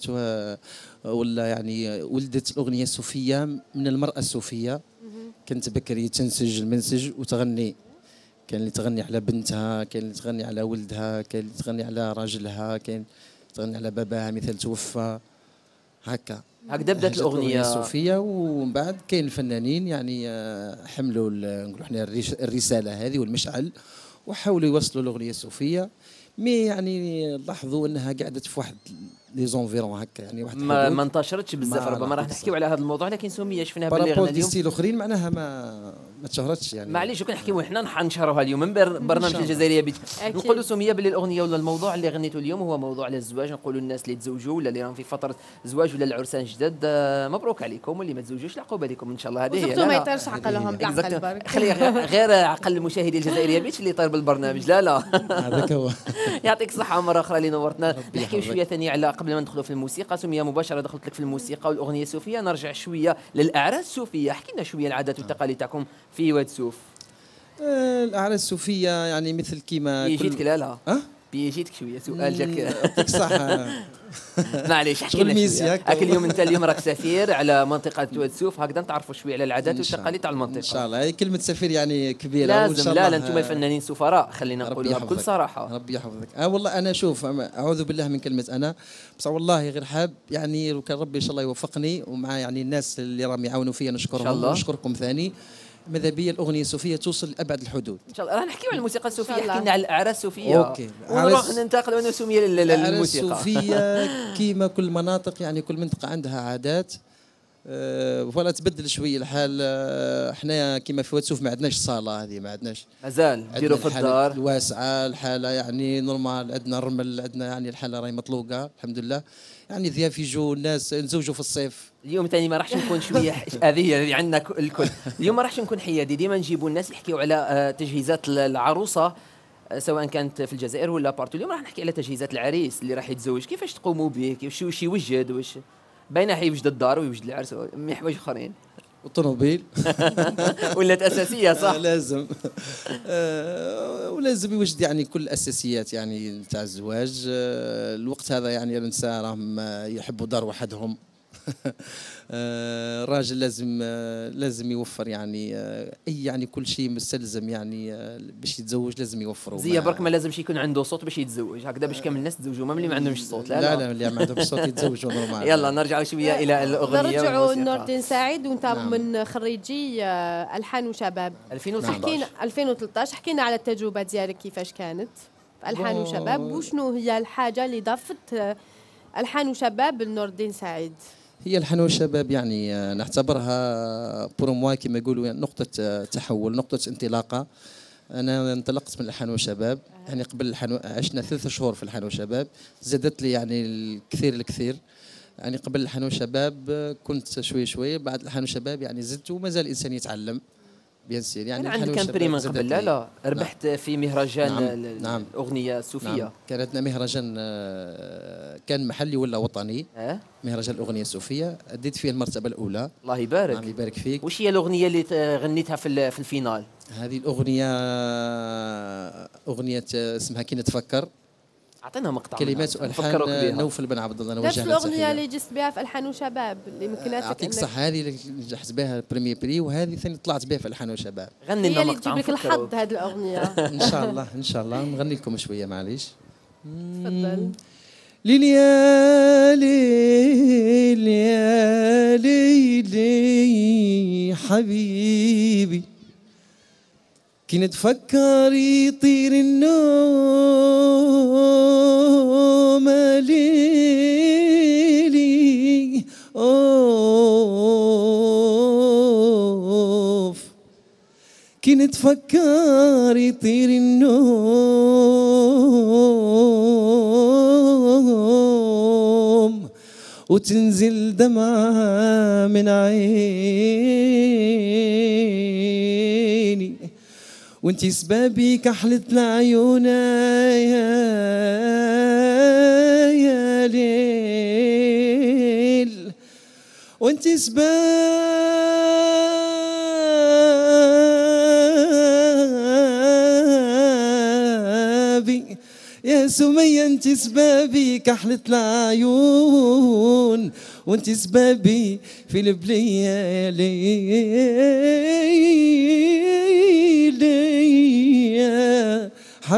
ولا يعني ولدت الأغنية الصوفية من المرأة الصوفية. كانت بكري تنسج المنسج وتغني، كان اللي تغني على بنتها، كان اللي تغني على ولدها، كان اللي تغني على راجلها، كان تغني على باباها مثل توفى هكا. هكذا بدات الأغنية الصوفية. ومن بعد كاين الفنانين يعني حملوا نقولوا احنا الرسالة هذه والمشعل وحاولوا يوصلوا الأغنية الصوفية، مي يعني لاحظوا انها قعدت في واحد لي زونفيرون هكا، يعني واحد ما, ما انتشرتش بزاف. ربما راح نحكيو على هذا الموضوع، لكن سمية شفناها باللي غنى اليوم ستيل اخرين معناها ما ما تشهرتش يعني. معليش كون نحكيو حنا حنشهروها اليوم من برنامج الجزائرية بيت. نقولوا سمية باللي الاغنيه ولا الموضوع اللي غنيته اليوم هو موضوع على الزواج. نقولوا الناس اللي تزوجوا ولا اللي راهم في فتره زواج ولا العرسان جداد، مبروك عليكم، واللي ما تزوجوش العقوبه لكم ان شاء الله. هذه هي. لا ما يطيرش عقلهم بالعقل، خلي غير عقل المشاهدين الجزائريه بيت اللي يطير بالبرنامج. لا لا هذاك هو. يعطيك الصحه مره اخرى اللي نورتنا. نحكيو شويه ثانيه على قبل ما ندخلوا في الموسيقى. سمية مباشره دخلت لك في الموسيقى والاغنيه الصوفيه، نرجع شويه للاعراس الصوفيه. احكي لنا شويه العادات والتقاليد تاعكم في واد سوف. الاعراس الصوفيه يعني مثل كيما يجيتك. لا لا أه؟ بيجيتك شويه سؤال جاك. يعطيك صح. معليش احكي لنا شويه. اكل اليوم انت اليوم راك سفير على منطقه واد سوف، هكذا نتعرفوا شويه على العادات والتقاليد تاع المنطقه. ان شاء الله. هي كلمه سفير يعني كبيره لازم. لا لا انتم فنانين سفراء، خلينا نقولها بكل صراحه. ربي يحفظك. اه والله انا شوف اعوذ بالله من كلمه انا، بس والله غير حاب يعني لو كان ربي ان شاء الله يوفقني ومع يعني الناس اللي راهم يعاونوا فيا نشكرهم ونشكركم ثاني. ماذا بيا الاغنيه الصوفيه توصل لابعد الحدود. ان شاء الله راح نحكيو على الموسيقى الصوفيه، حكينا على الاعراس الصوفيه. اوكي ونروح ننتقلوا نسوميه للموسيقى. الاعراس الصوفيه كيما كل مناطق، يعني كل منطقه عندها عادات. أه فوالا تبدل شويه الحال. أه احنا كيما في واتسوف ما عندناش صاله، هذه ما عندناش، مازال نديروا في الدار الواسعه، الحاله يعني نورمال، عندنا الرمل، عندنا يعني الحاله راهي مطلوقه الحمد لله. يعني ضياف يجوا الناس نزوجوا في الصيف. اليوم ثاني ما راحش نكون شويه هذه اللي عندنا الكل. اليوم ما راحش نكون حيادي، ديما نجيبوا الناس يحكيوا على تجهيزات العروسه سواء كانت في الجزائر ولا بارتو. اليوم راح نحكي على تجهيزات العريس اللي راح يتزوج، كيفاش تقوموا به، كيفاش واش يوجد، واش باينه حيوجد الدار ويوجد العرس من حوايج اخرين. والطوموبيل ولات اساسيه صح. لازم آه ولازم يوجد يعني كل الاساسيات يعني تاع الزواج. آه الوقت هذا يعني النساء راهم يحبوا دار وحدهم. الراجل لازم لازم يوفر يعني اي يعني كل شيء مستلزم يعني باش يتزوج لازم يوفروا. زي برك ما لازمش يكون عنده صوت باش يتزوج، هكذا باش كامل الناس يتزوجوا، ما اللي ما عندهمش صوت. لا لا, لا اللي ما عندهمش صوت يتزوجوا نورمال. يلا نرجعوا شويه الى الاغنيه. نرجعوا لنوردين سعيد، وانت نعم. من خريجي الحان وشباب ألفين وثلاثة عشر. حكينا ألفين وثلاثة عشر، حكينا على التجربه ديالك كيفاش كانت في الحان وشباب، وشنو هي الحاجه اللي ضافت الحان وشباب لنوردين سعيد؟ هي الحان والشباب يعني نعتبرها بور موا كما يقولوا نقطة تحول، نقطة انطلاقة. أنا انطلقت من الحان والشباب يعني قبل الحان، عشنا ثلاث شهور في الحان والشباب، زادت لي يعني الكثير الكثير. يعني قبل الحان والشباب كنت شوي شوي، بعد الحان والشباب يعني زدت، وما زال الإنسان يتعلم بيان سير. يعني عندك كان بري من قبل؟ لا لا ربحت نعم. في مهرجان نعم. نعم. الأغنية الصوفية. نعم. كان عندنا مهرجان كان محلي ولا وطني. أه؟ مهرجان الأغنية الصوفية أديت فيه المرتبة الأولى. الله يبارك. نعم يبارك فيك. وش هي الأغنية اللي غنيتها في في الفينال؟ هذه الأغنية أغنية اسمها كي نتفكر. اعطينا مقطع كلمات والحان نوفل بن عبد الله. نفس الاغنيه اللي جست بها في الحان وشباب اللي ممكناتك يعطيك صح، هذه اللي نجحت بها بريمي بري، وهذه ثاني طلعت بها في الحان وشباب. غني لنا مقطع اللي تجيب لك الحظ هذه الاغنيه. ان شاء الله ان شاء الله نغني لكم شويه معليش. تفضل. ليالي ليالي لي حبيبي كي نتفكر يطير النوم ليلي أوف كي نتفكر يطير النوم وتنزل دمعة من عيني وانتي سبابي كحلة العيون يا يا ليل وانتي سبابي يا سمية انتي سبابي كحلة العيون وانتي سبابي في الليالي يا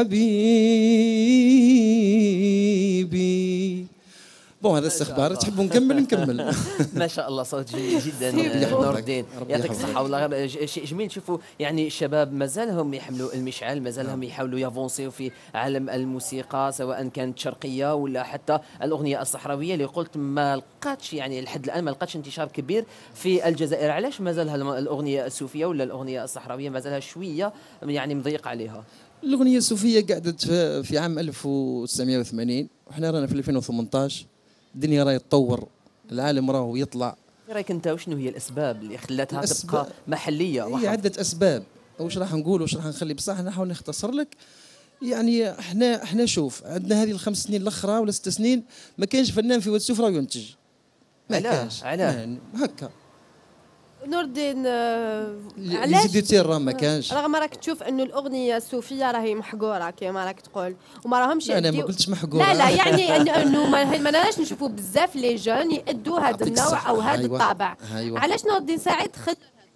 حبيبي. بون هذا استخبار، تحبوا نكمل نكمل. ما شاء الله صوت جميل جدا نور الدين، يعطيك الصحة والله. شيء جميل نشوفوا يعني الشباب مازالهم يحملوا المشعل، مازالهم يحاولوا يافونسيو في عالم الموسيقى سواء كانت شرقية ولا حتى الأغنية الصحراوية اللي قلت ما لقاتش يعني لحد الآن ما لقاتش انتشار كبير في الجزائر. علاش مازالها الأغنية الصوفية ولا الأغنية الصحراوية مازالها شوية يعني مضيق عليها؟ الأغنية الصوفية قعدت في عام ألف وتسعمائة وثمانين وإحنا رانا في ألفين وثمانية عشر. الدنيا راهي تطور، العالم راهو يطلع. ايه رايك انت وشنو هي الاسباب اللي خلاتها تبقى محليه؟ هي عده اسباب، واش راح نقول واش راح نخلي بصح نحاول نختصر لك. يعني احنا احنا شوف عندنا هذه الخمس سنين الاخرى ولا ست سنين ما كانش فنان في واتسوف راه ينتج. ما كانش علاه هكا. نور الدين علاش ديتير راه ما كانش، رغم راك تشوف انه الاغنيه الصوفيه راهي محقوره كما راك تقول وما راهمش انا ما قلتش محقوره. لا لا يعني انه ما لناش نشوفوا بزاف لي جون يأدوا هذا النوع او هذا أيوة. الطابع. أيوة. علاش نور الدين سعيد خد؟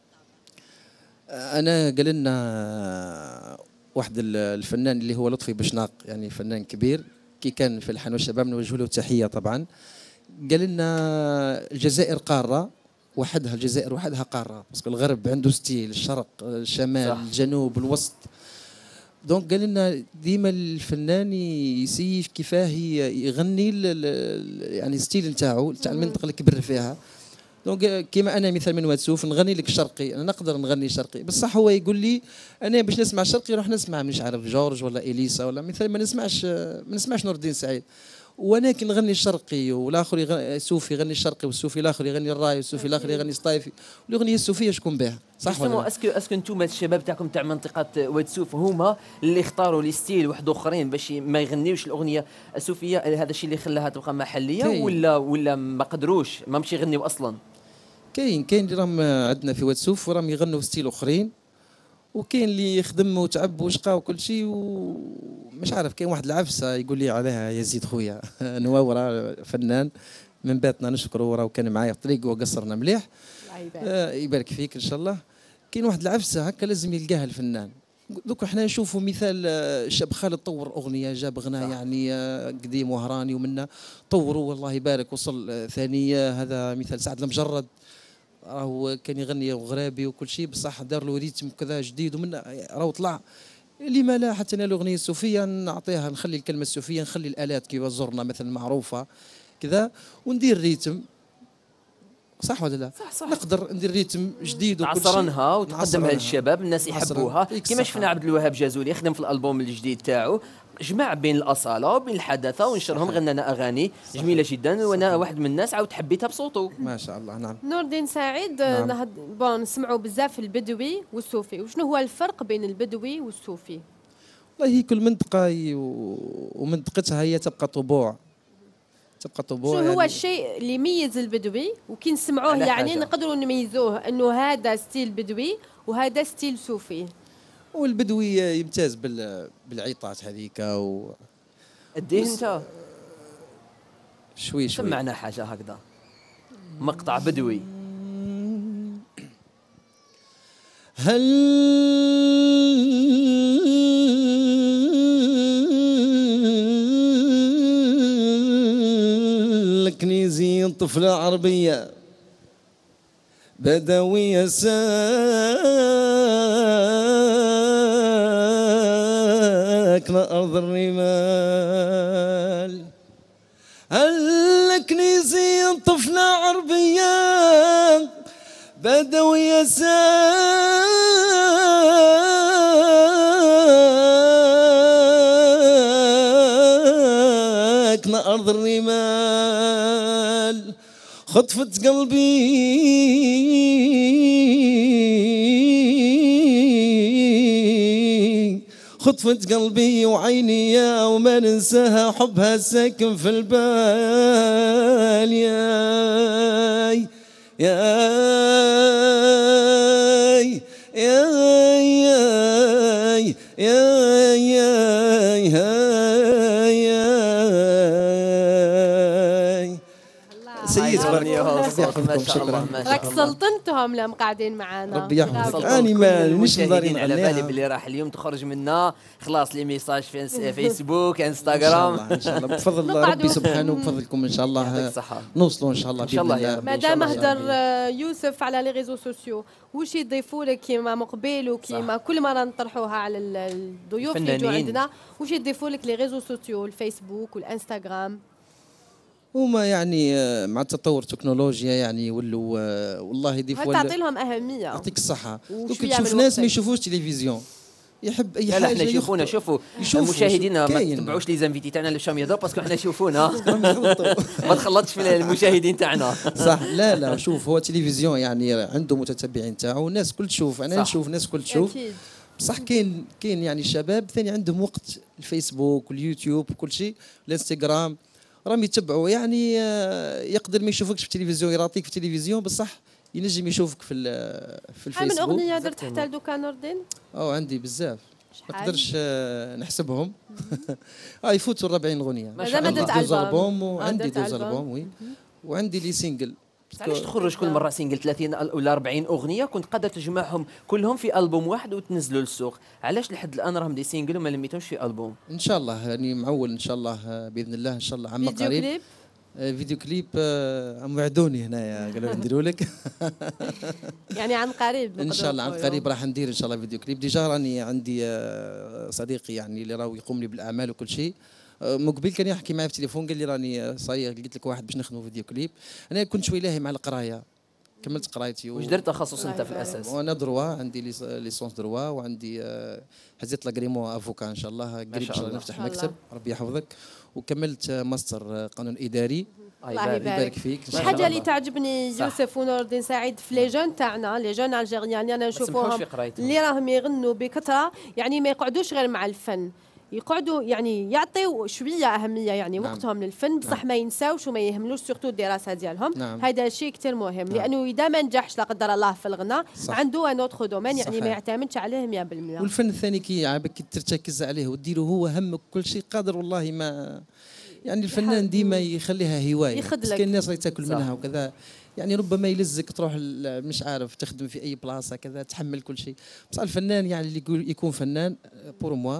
انا قال لنا واحد الفنان اللي هو لطفي بشناق، يعني فنان كبير كي كان في الحان والشباب، نوجه له تحيه طبعا. قال لنا الجزائر قاره وحدها الجزائر وحدها قاره، باسكو الغرب عنده ستيل، الشرق، الشمال، صح. الجنوب، الوسط. دونك قال لنا ديما الفنان يسيف كيفاه يغني يعني ستيل نتاعو تاع المنطقه اللي كبر فيها. دونك كيما انا مثال من واتسوف نغني لك شرقي، انا نقدر نغني شرقي، بصح هو يقول لي انا باش نسمع شرقي نروح نسمع مش عارف جورج ولا اليسا ولا مثال، ما نسمعش ما نسمعش نور الدين سعيد. وانا كي نغني الشرقي والاخر يغني السوفي يغني الشرقي، والسوفي الاخر يغني الراي، والسوفي الاخر يغني الصايفي، والاغنيه السوفيه شكون بها؟ صح ولا لا؟ اسكو اسكو انتم الشباب تاعكم تاع منطقه واتسوف هما اللي اختاروا لي ستيل واحد اخرين باش ما يغنيوش الاغنيه السوفيه، هذا الشيء اللي خلاها تبقى محليه كي. ولا ولا ما قدروش ما مشي يغنيوا اصلا؟ كاين كاين اللي راهم عندنا في واتسوف وراهم يغنوا ستيل اخرين، وكاين اللي يخدم وتعب وشقى وكل شيء، ومش عارف كاين واحد العفسه يقول لي عليها يزيد خويا نواو راه فنان من باتنا نشكره، راه كان معايا في الطريق وقصرنا مليح آه يبارك فيك ان شاء الله. كاين واحد العفسه هكا لازم يلقاها الفنان. دوك احنا نشوفوا مثال الشاب خالد طور اغنيه جاب غناء يعني قديم وهراني ومنا طوروا والله يبارك، وصل ثانيه. هذا مثال سعد المجرد راهو كان يغني غرابي وكل شيء، بصح دار له ريتم كذا جديد ومن راهو طلع. لما لا حتى انا الاغنيه السوفيه نعطيها، نخلي الكلمه السوفيه، نخلي الالات كيف زرنا مثلا معروفه كذا، وندير ريتم. صح ولا لا؟ صح صح. نقدر ندير ريتم جديد تعصرنها وتقدمها للشباب، الناس يحبوها كيما شفنا عبد الوهاب جازولي خدم في الالبوم الجديد تاعو، جمع بين الاصاله وبين الحداثه ونشرهم، غنى لنا اغاني جميله جدا، وانا واحد من الناس عاود حبيتها بصوته ما شاء الله. نعم. نور الدين سعيد، نعم. بون نسمعوا بزاف البدوي والصوفي، وشنو هو الفرق بين البدوي والصوفي؟ والله كل منطقه ومنطقتها هي تبقى طبوع تبقى طبوع. شو يعني هو الشيء اللي يميز البدوي وكي نسمعوه يعني نقدروا نميزوه انه هذا ستيل بدوي وهذا ستيل صوفي؟ والبدوي يمتاز بالعيطات هذيك و اديه انت شوي شوي سمعنا حاجه هكذا مقطع بدوي. هل كنيزي طفلة عربية بدوية ساكنة أرض الرمال. هل كنيزي طفلة عربية بدوية ساكنة أرض الرمال. خطفت قلبي خطفت قلبي وعيني يا وما ننساها حبها ساكن في البال. ياي ياي ياي ياي ياي ياي سيد راك سلطنتهم لهم قاعدين معانا. ربي يحفظك. اني ما نيش نضارين على بالي باللي راح اليوم تخرج منا خلاص لي ميساج في فيسبوك انستغرام ان شاء الله بفضل ربي سبحانه وبفضلكم ان شاء الله نوصلوا ان شاء الله. ان شاء الله مادام هدر يوسف على لي ريزو سوسيو، واش يضيفوا لك كيما مقبل وكيما كل مره نطرحوها على الضيوف اللي يجوا عندنا، واش يضيفوا لك لي ريزو سوسيو الفيسبوك والانستغرام؟ هما يعني مع التطور التكنولوجيا يعني ولوا والله يضيفوا تعطي لهم اهميه. يعطيك الصحه. دوك تشوف ناس ما يشوفوش تلفزيون يحب اي حاجه. لا احنا يشوفونا شوفوا مشاهدينا ما تتبعوش لي زانفيتي تاعنا للشام يضرب باسكو احنا يشوفونا ما تخلطش في المشاهدين تاعنا. صح. لا لا شوف هو تلفزيون يعني عنده متتبعين تاعو والناس كل تشوف، انا نشوف الناس كل تشوف بصح كاين كاين يعني الشباب ثاني عندهم وقت الفيسبوك واليوتيوب وكل شيء الانستغرام راهم يتبعوا يعني يقدر ما يشوفكش في التلفزيون يراطيك في التلفزيون بصح ينجم يشوفك في في الفيسبوك. من اغنيه درت حتى لدوكا نور الدين؟ او عندي بزاف ما نقدرش نحسبهم. اه يفوتوا أربعين اغنيه. مازال درت البوم وعندي دوز البوم وي وعندي لي سينجل. علاش تخرج كل مره سينجل ثلاثين ولا أربعين اغنيه؟ كنت قادر تجمعهم كلهم في البوم واحد وتنزلوا للسوق، علاش لحد الان راهم دي سينجل وما لميتهمش في البوم؟ ان شاء الله يعني معول ان شاء الله باذن الله ان شاء الله عما قريب. فيديو كليب موعدوني هنايا قالوا لي نديروا لك. يعني عن قريب ان شاء الله عن قريب راح ندير ان شاء الله فيديو كليب. ديجا راني عندي صديقي يعني اللي راهو يقوم لي بالاعمال وكل شيء. مقبل كان يحكي معي في التليفون قال لي راني صاير قلت لك واحد باش نخدموا فيديو كليب. انا كنت شوي لاهي مع القرايه، كملت قرايتي. واش درت تخصص انت في الاساس؟ وانا دروا عندي ليسونس دروا وعندي حزت لاغريمون افوكا ان شاء الله قريب ان شاء الله نفتح مكتب ربي يحفظك. وكملت ماستر قانون اداري. الله يبارك فيك. الحاجه اللي تعجبني يوسف ونور الدين سعيد في لي جون تاعنا لي جون الجيريان انا نشوفوهم اللي راهم يغنوا بكثره يعني ما يقعدوش غير مع الفن، يقعدوا يعني يعطيوا شويه اهميه يعني نعم. وقتهم للفن بصح نعم. ما ينساوش وما يهملوش سورتو الدراسه ديالهم. نعم. هذا شيء كثير مهم نعم. لانه اذا ما نجحش لا قدر الله في الغناء صح. عنده ان اوتر دومين يعني ما يعتمدش عليه مية بالمية. والفن الثاني كي يعبك ترتكز عليه وديره هو همك كل شيء قادر والله ما يعني الفنان ديما يخليها هوايه. كاين الناس راهي تاكل منها وكذا يعني ربما يلزك تروح مش عارف تخدم في اي بلاصه كذا تحمل كل شيء. بصح الفنان يعني اللي يقول يكون فنان بور موا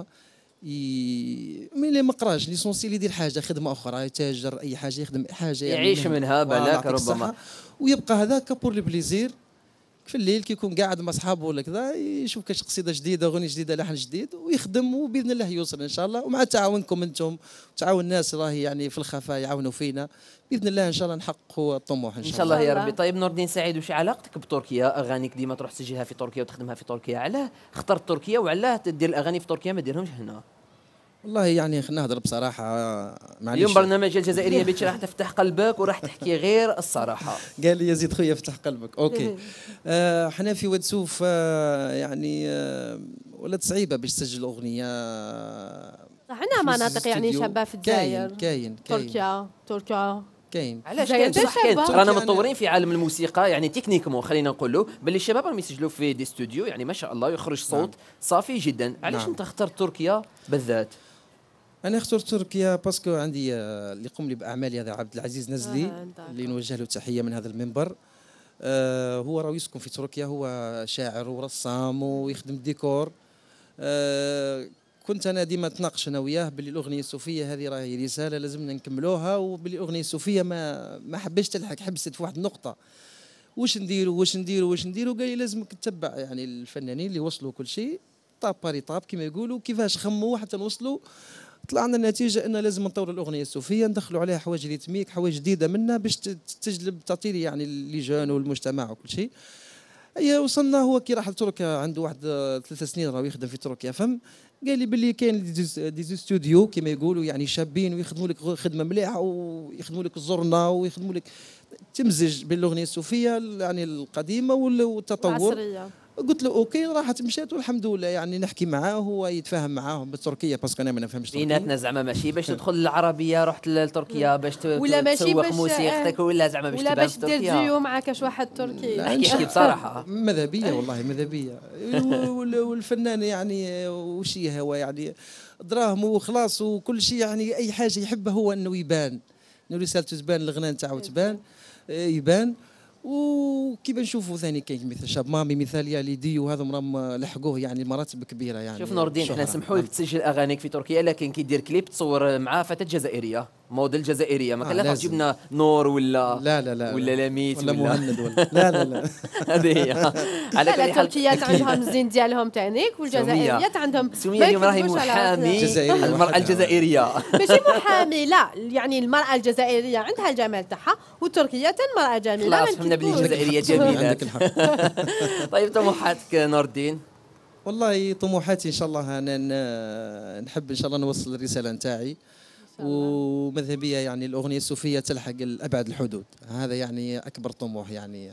ي... من اللي ما قراش ليسونسي يدير حاجه خدمه اخرى يتاجر اي حاجه يخدم حاجه يعني يعيش منها بلاك ربما ويبقى هذاك بور لي بليزير. في الليل كي يكون قاعد مع اصحابه ولا كذا يشوف كاش قصيده جديده اغنيه جديده لحن جديد ويخدم وباذن الله يوصل ان شاء الله. ومع تعاونكم انتم وتعاون الناس راهي يعني في الخفاء يعاونوا فينا باذن الله ان شاء الله نحققوا الطموح ان شاء, إن شاء الله يا ربي. طيب نور الدين سعيد وش علاقتك بتركيا؟ اغانيك ديما تروح تسجلها في تركيا وتخدمها في تركيا، علاه اخترت تركيا وعلاه تدير الاغاني في تركيا ما ديرهمش هنا؟ والله يعني خلينا نهضر بصراحه معليش اليوم برنامج الجزائريه بيتش راح تفتح قلبك وراح تحكي غير الصراحه. قال لي يزيد خويا افتح قلبك اوكي. آه حنا في واد سوف آه يعني آه ولات صعيبه باش تسجل اغنيه. عندنا مناطق يعني شابه في الجزائر كاين كاين تركيا تركيا كاين علاش كاين صح كاين رانا متطورين في عالم الموسيقى يعني تكنيكمون خلينا نقولوا باللي الشباب راهم يسجلوا في دي استوديو يعني ما شاء الله يخرج صوت نعم. صافي جدا. علاش نعم. انت اخترت تركيا بالذات؟ انا اخترت تركيا باسكو عندي اللي يقوم لي باعمالي هذا عبد العزيز نزلي آه اللي نوجه له تحيه من هذا المنبر. آه هو راه يسكن في تركيا، هو شاعر ورسام ويخدم الديكور. آه كنت انا ديما نتناقش انا وياه باللي الاغنيه الصوفيه هذه راهي رساله لازمنا نكملوها، وباللي الاغنيه الصوفيه ما ما حبيتش تلحق، حبست في واحد النقطه واش نديروا واش نديروا واش نديروا. قال لي لازمك تتبع يعني الفنانين اللي وصلوا كل شيء طاب باري طاب كما يقولوا كيفاش خموا حتى نوصلوا. طلعنا النتيجه ان لازم نطوروا الاغنيه الصوفيه ندخلوا عليها حوايج ريتميك حوايج جديده منها باش تجلب تعطي يعني لي جون والمجتمع وكل شيء. اي وصلنا هو كي راح لتركيا عنده واحد ثلاث سنين راه يخدم في تركيا فهم. قال لي باللي كاين دي استوديو كما يقولوا يعني شابين ويخدموا لك خدمه مليحه ويخدموا لك الزرنه ويخدموا لك تمزج بين الاغنيه الصوفيه يعني القديمه والتطور العصريه. قلت له اوكي راحت مشات والحمد لله يعني نحكي معاه هو يتفاهم معاهم بالتركيه باسكو انا ما نفهمش تركيا. بيناتنا زعما ماشي باش تدخل العربيه رحت لتركيا باش ولا ماشي تسوق موسيقتك ولا زعما باش تبان في تركيا ولا باش دير ديو مع كاش واحد تركي. احكي احكي بصراحه ماذا بيا والله ماذا بيا. والفنان يعني وش هو يعني دراهم وخلاص وكل شيء يعني اي حاجه يحبها هو انه يبان انه رسالته تبان الغناء نتاعو تبان يبان. وكيف نشوفوا ثاني كاين مثل شاب مامي مثاليه ليدي وهذا راهم لحقوه يعني مراتب كبيره يعني. شوف نور الدين احنا نسمحوا لك تسجل اغانيك في تركيا لكن كي دير كليب تصور مع فتاه جزائريه موديل جزائريه ما كان آه لازم جبنا نور ولا لا لا لا ولا لميت ولا, ولا مهند ولا لا لا لا هذه هي. على كل حال التركيات عندهم الزين ديالهم تانيك والجزائريات عندهم سميه اليوم راهي محامي المراه الجزائريه ماشي محامي لا يعني المراه الجزائريه عندها الجمال تاعها والتركيات المراه جميله. خلاص فهمنا باللي الجزائريه جميله. عندك الحق. طيب طموحاتك نور الدين؟ والله طموحاتي ان شاء الله انا نحب ان شاء الله نوصل الرساله نتاعي وماذا بيا يعني الاغنيه الصوفيه تلحق الابعد الحدود. هذا يعني اكبر طموح يعني.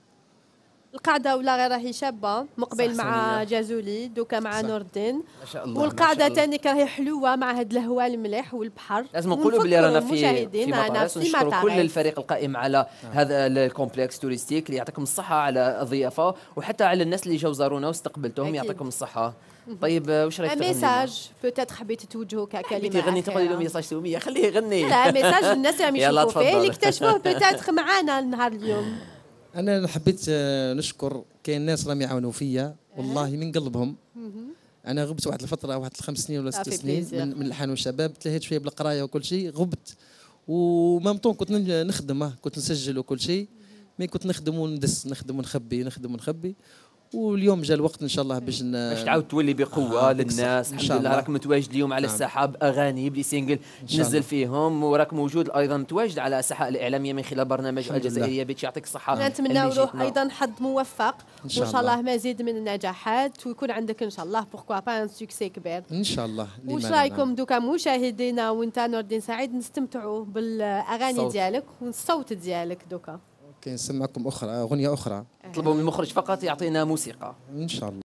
القاعده ولا غير راهي شابه مقبل مع جازولي دوكا مع نور الدين ما شاء الله. والقاعده ثاني راهي حلوه مع هاد الهواء المليح والبحر. لازم نقولوا بلي رانا في في مطارس ونشكروا كل الفريق القائم على آه. هذا الكومبلكس توريستيك اللي يعطيكم الصحه على الضيافه وحتى على الناس اللي جاوا زارونا واستقبلتهم يعطيكم الصحه. طيب واش رايك تغني؟ ميساج بوتيت حبيت توجهوا ككلمه تغني تقولي له ميساج سوميه خليه يغني. لا ميساج الناس راهم يشوفوا فيه اللي اكتشفوه بوتيت معانا النهار اليوم. أنا حبيت نشكر كاين ناس راهم يعاونوا فيا والله من قلبهم. أنا غبت واحد الفترة واحد الخمس سنين ولا ست سنين من, من الحان والشباب تلهيت شوية بالقراية وكل شيء غبت ومام طون كنت نخدم كنت نسجل وكل شيء، مي كنت نخدم وندس نخدم ونخبي نخدم ونخبي. واليوم جاء الوقت ان شاء الله باش باش تعاود تولي بقوه آه للناس. الحمد لله راك متواجد اليوم على الساحه باغاني بلي سينجل تنزل فيهم، وراك موجود ايضا متواجد على الساحه الاعلاميه من خلال برنامج الجزائريه بيت. يعطيك الصحه. نتمنى له ايضا حظ موفق وان شاء الله مزيد من النجاحات، ويكون عندك ان شاء الله بوركوا با ان سوكسي كبير ان شاء الله. واش رايكم دوكا مشاهدينا وانت نور الدين سعيد نستمتعوا بالاغاني ديالك والصوت ديالك دوكا؟ اوكي نسمعكم اخرى اغنيه اخرى. نطلبوا من المخرج فقط يعطينا موسيقى ان شاء الله.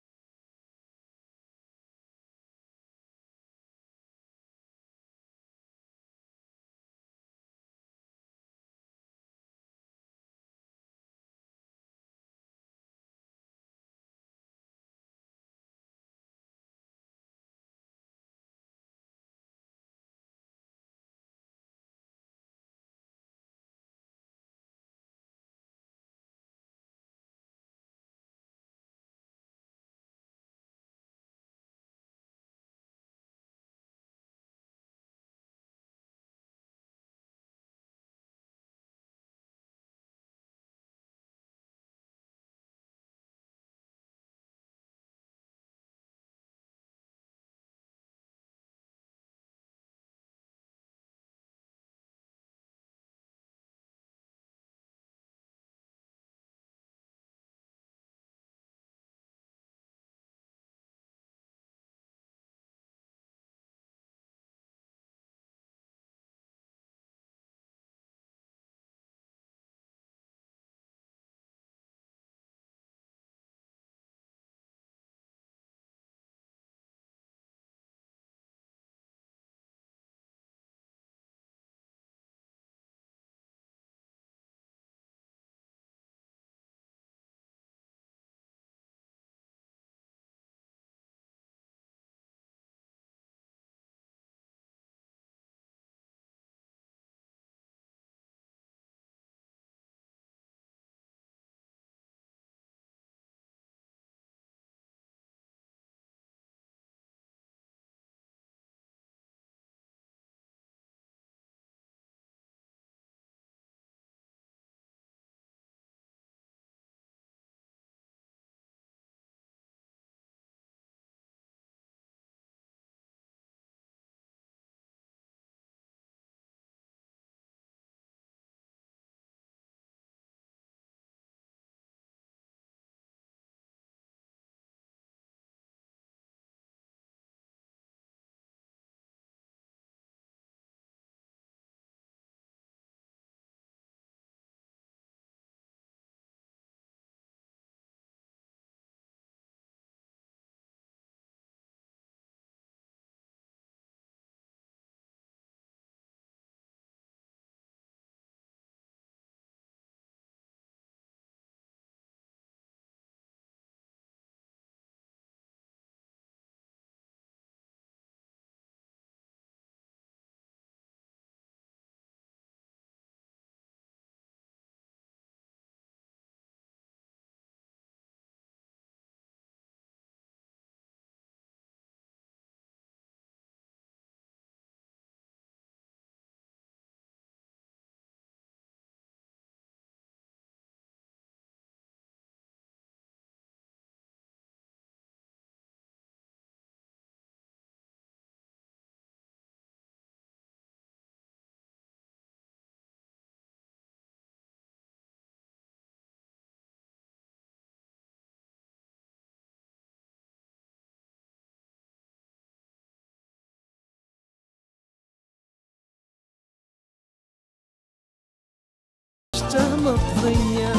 مقضية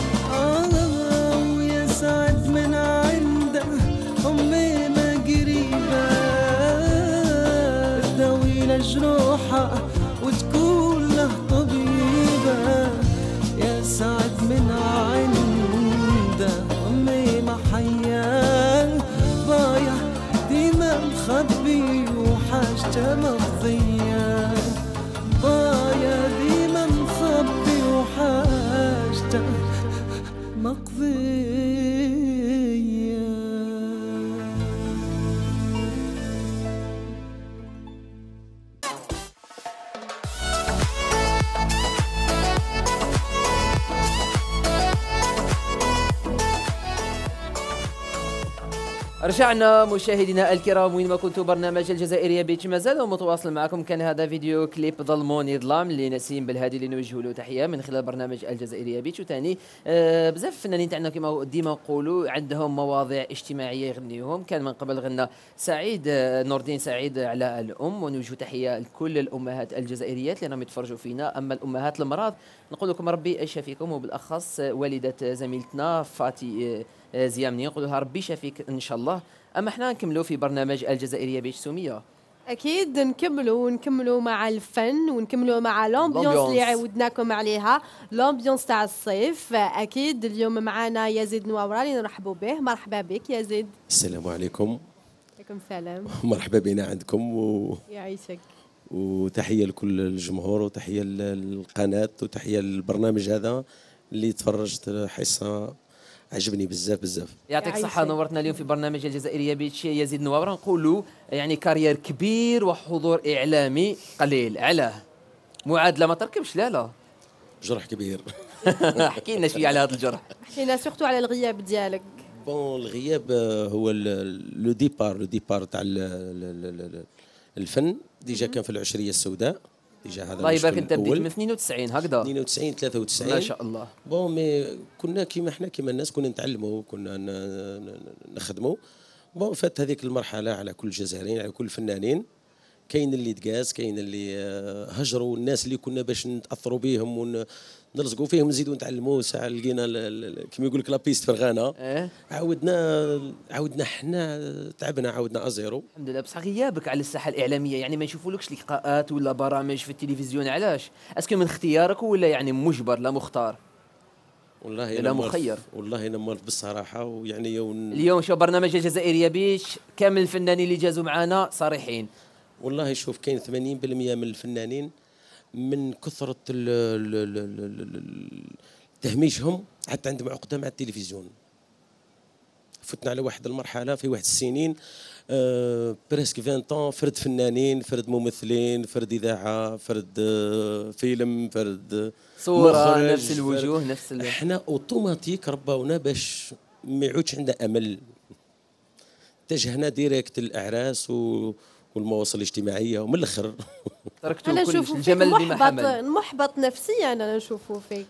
آه ويا سعد من عنده أمي ما قريبة تداوي له جروحه وتكون له طبيبة. يا سعد من عنده أمي ما حياه ضايع ديما مخبي وحاجته مقضية ضايع ديما مخبي وحاجته مقضية. رجعنا مشاهدينا الكرام وين ما كنتوا. برنامج الجزائرية بيتش مازال متواصل معكم. كان هذا فيديو كليب ظلموني ظلام لنسيم بالهادي اللي نوجه له تحية من خلال برنامج الجزائرية بيتش. وثاني آه بزاف الفنانين تاعنا كما ديما نقولوا عندهم مواضيع اجتماعية يغنيوهم. كان من قبل غنى سعيد آه نور الدين سعيد على الأم، ونوجه تحية لكل الأمهات الجزائريات اللي راهم يتفرجوا فينا. أما الأمهات المراض نقول لكم ربي يشافيكم، وبالأخص والدة زميلتنا فاتي آه زيامني نقول لها ربي يشافيك ان شاء الله. اما احنا نكملوا في برنامج الجزائريه بيش سميه. اكيد نكملوا ونكملوا مع الفن ونكملوا مع لامبيونس اللي عودناكم عليها، لامبيونس تاع الصيف. اكيد اليوم معنا يزيد نواورة اللي نرحبوا به. مرحبا بك يزيد. السلام عليكم. عليكم السلام. مرحبا بنا عندكم و... يعيشك. وتحيه لكل الجمهور وتحيه للقناه وتحيه للبرنامج هذا اللي تفرجت حصه عجبني بزاف بزاف. يعطيك الصحة. نورتنا اليوم في برنامج الجزائرية بيتش يزيد نواورة. نقولوا يعني كارير كبير وحضور إعلامي قليل، علاه؟ معادلة ما تركبش. لا لا جرح كبير. احكي لنا شوية على هذا الجرح. احكي لنا سورتو على الغياب ديالك. بون الغياب هو لو ديبار لو ديبار تاع الفن ديجا كان في العشرية السوداء. ديجا هذا الله يبارك. انت بديت من اثنين وتسعين هكذا؟ اثنين وتسعين ثلاثة وتسعين ما شاء الله. بون مي كنا كيما احنا كيما الناس كنا نتعلموا كنا نخدموا. بون فات هذيك المرحله على كل الجزائريين على كل الفنانين. كاين اللي تقاس، كاين اللي هجروا، الناس اللي كنا باش نتاثروا بهم ونلصقوا فيهم نزيدوا نتعلموا. ساعه لقينا كيما يقول لك لابيست فرغانه. إيه؟ عاودنا عاودنا حنا تعبنا عاودنا ازيرو. الحمد لله. بصح غيابك على الساحه الاعلاميه يعني ما نشوفولكش لقاءات ولا برامج في التلفزيون، علاش؟ اسكو من اختيارك ولا يعني مجبر لا مختار؟ والله لا مخير. والله انا مالف بالصراحه. ويعني يوم اليوم شوف برنامج الجزائرية بيش كامل الفنانين اللي جازوا معنا صريحين. والله شوف كاين ثمانين بالمئة من الفنانين من كثرة تهميشهم حتى عندهم عقدة مع التلفزيون. فتنا على واحد المرحلة في واحد السنين أه بريسك عشرين طون فرد فنانين، فرد ممثلين، فرد إذاعة، فرد أه فيلم، فرد صورة، نفس الوجوه نفس ال... احنا اوتوماتيك رباونا باش ما يعودش عندنا أمل. اتجهنا ديريكت الأعراس و والمواصل الاجتماعيه ومن الاخر تركتوا كل الجمال اللي محبط محبط نفسيا. انا نشوفه فيك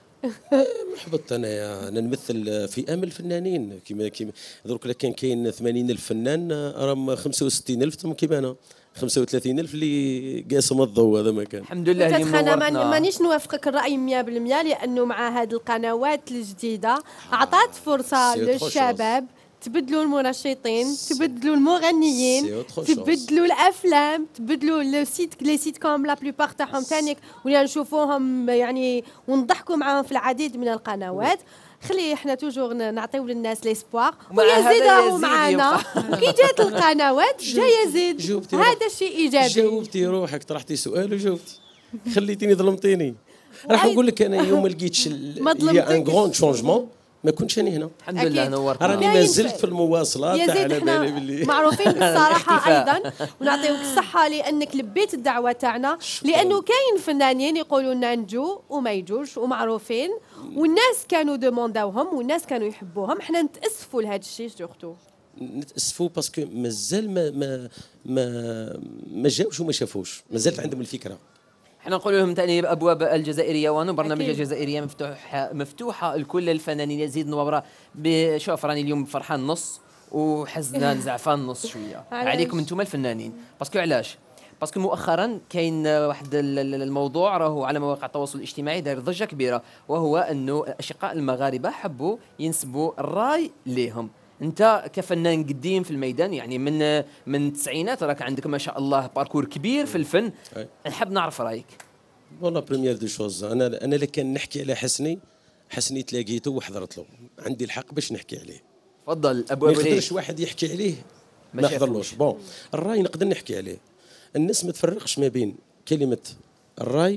محبط. انا انا نمثل فئه من الفنانين كيما كيما درك كان كاين ثمانين ألف فنان راهم خمسة وستين ألف كيما انا خمسة وثلاثين ألف اللي قاسم الضوء. هذا ما كان. الحمد لله اللي انا مانيش نوافقك الراي مية بالمية لانه مع هذه القنوات الجديده اعطت فرصه للشباب تبدلوا المنشطين، تبدلوا المغنيين، تبدلوا الافلام، تبدلوا لو سيت لي سيت كوم لا بلوبار تاعهم ثاني ولا نشوفوهم يعني ونضحكوا معاهم في العديد من القنوات. خلي احنا توجور نعطيو للناس ليسبوار. ويزيد راهو معانا كي جات القنوات جا يزيد. هذا شيء ايجابي. جاوبتي روحك، طرحتي سؤال وجاوبتي. خليتيني ظلمتيني. راح نقول لك انا يوم ما لقيتش ان غران شونجمون ما كنتش انا هنا. الحمد لله نورت. راني ما زلت في المواصلات. على بالي باللي معروفين بالصراحه ايضا ونعطيوك الصحه لانك لبيت الدعوه تاعنا، لانه كاين فنانين يقولوا لنا نجو وما يجوش ومعروفين والناس كانوا دومونداوهم والناس كانوا يحبوهم. احنا نتاسفوا لهذا الشيء سورتو. نتاسفوا باسكو مازال ما ما ما ما جاوش وما شافوش، مازالت عندهم الفكره. احنا نقول لهم ثاني ابواب الجزائريه وانو برنامج الجزائريه مفتوحه مفتوحه لكل الفنانين. يزيد نواورة شوف راني اليوم فرحان نص وحزنان زعفان نص شويه عليكم انتم الفنانين. باسكو علاش؟ باسكو مؤخرا كاين واحد الموضوع راهو على مواقع التواصل الاجتماعي داير ضجه كبيره، وهو انه الاشقاء المغاربه حبوا ينسبوا الراي ليهم. انت كفنان قديم في الميدان يعني من من التسعينات راك عندك ما شاء الله باركور كبير في الفن. نحب نعرف رايك. والله بريمير دو شوز انا انا اللي كان نحكي على حسني حسني تلاقيته وحضرت له، عندي الحق باش نحكي عليه. تفضل ابو ابراهيم. ما يقدرش واحد يحكي عليه ما حضرلوش. بون الراي نقدر نحكي عليه. الناس ما تفرقش ما بين كلمه الراي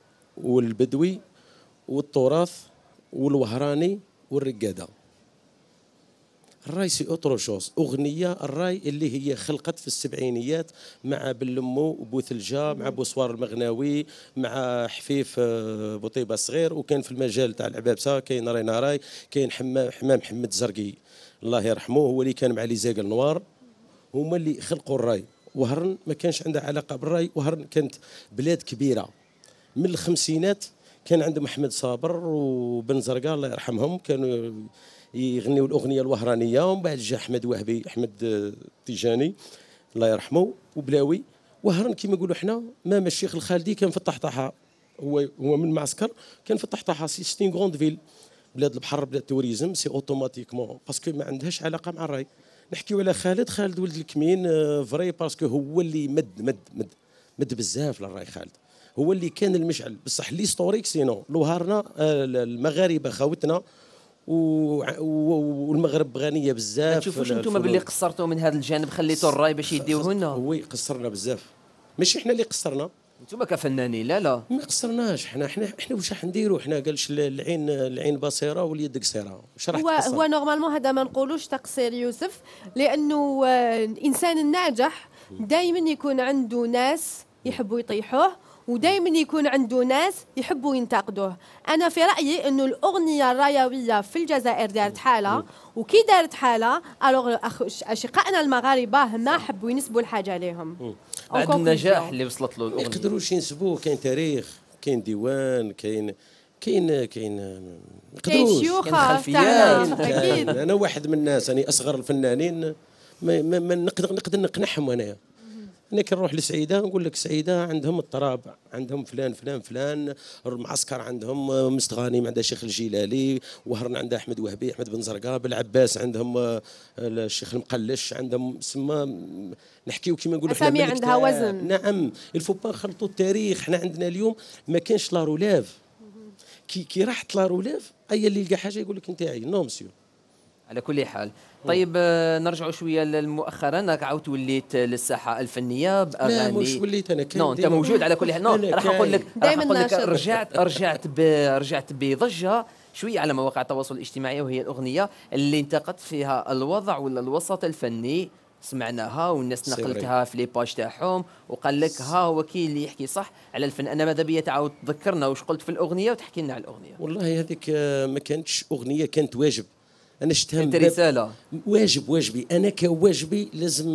والبدوي والتراث والوهراني والرقاده. الراي سي اوترو شوز. اغنيه الراي اللي هي خلقت في السبعينيات مع بلمو وبوثلجه مع بوسوار المغناوي مع حفيف بوطيبه الصغير، وكان في المجال تاع العبابسه كاين رينا راي، كاين حمام حمام محمد زرقي الله يرحمه، هو اللي كان مع لي زاقل نوار، هما اللي خلقوا الراي. وهران ما كانش عندها علاقه بالراي، وهران كانت بلاد كبيره. من الخمسينات كان عندهم احمد صابر وبن زرقاء الله يرحمهم، كانوا يغنيوا الاغنيه الوهرانيه، ومن بعد جا احمد وهبي، احمد تيجاني الله يرحمه، وبلاوي. وهران كما نقولوا حنا، مام الشيخ الخالدي كان في الطحطحه، هو هو من معسكر كان في الطحطحه. سي ستين غروند فيل، بلاد البحر، بلاد التوريزم، سي اوتوماتيكمون باسكو ما عندهاش علاقه مع الراي. نحكيو على خالد، خالد ولد الكمين فري، باسكو هو اللي مد مد مد مد بزاف للراي. خالد هو اللي كان المشعل، بصح ليستوريك سينو لوهارنا المغاربه خاوتنا، والمغرب غنيه بزاف. ما تشوفوش انتم باللي قصرتوا من هذا الجانب، خليتوا الراي باش يديوه لنا؟ وي قصرنا بزاف، ماشي احنا اللي قصرنا، انتم كفنانين. لا لا ما قصرناش، حنا حنا حنا واش راح نديروا؟ حنا قالش العين العين بصيره واليد قصيره، واش راح هو تقصر؟ هو نورمالمون هذا ما نقولوش تقصير يوسف، لانه الانسان الناجح دائما يكون عنده ناس يحبوا يطيحوه، ودائما يكون عنده ناس يحبوا ينتقدوه. انا في رايي انه الاغنيه الرايويه في الجزائر دارت حاله، وكي دارت حاله الوغ اشقائنا المغاربه ما حبوا ينسبوا الحاجه لهم. بعد النجاح اللي وصلت له ما الاغنيه يقدروش ينسبوه، كاين تاريخ، كاين ديوان، كاين كاين كاين كاين شيوخ اكيد. انا واحد من الناس، انا اصغر الفنانين، ما, ما, ما نقدر نقدر نقنعهم. انايا انا كنروح لسعيده نقول لك سعيده عندهم الطراب، عندهم فلان فلان فلان، المعسكر عندهم مستغانم، عندها الشيخ الجيلالي، وهرنا عندها احمد وهبي، احمد بن زرقاء، بالعباس عندهم الشيخ المقلش، عندهم سما نحكيو كيما نقولوا اسامي عندها وزن. نعم، الفو با نخلطوا التاريخ. حنا عندنا اليوم ما كانش لا رولاف، كي كي راحت لا رولاف اي اللي يلقى حاجه يقول لك نتاعي نو مسيو. على كل حال طيب نرجعوا شويه مؤخرا، راك عاودت وليت للساحه الفنيه باغاني. لا مش وليت انا، كان نو انت موجود على كل حال. نو راح نقول لك راح نقول لك رجعت رجعت ب رجعت بضجه شويه على مواقع التواصل الاجتماعي، وهي الاغنيه اللي انتقدت فيها الوضع ولا الوسط الفني. سمعناها والناس نقلتها في لي باج تاعهم، وقال لك ها هو كي اللي يحكي صح على الفن. انا ماذا بيا تعاود تذكرنا واش قلت في الاغنيه وتحكي لنا على الاغنيه. والله هذيك ما كانتش اغنيه، كانت واجب. انا شفتها كانت رساله، واجب واجبي انا كواجبي لازم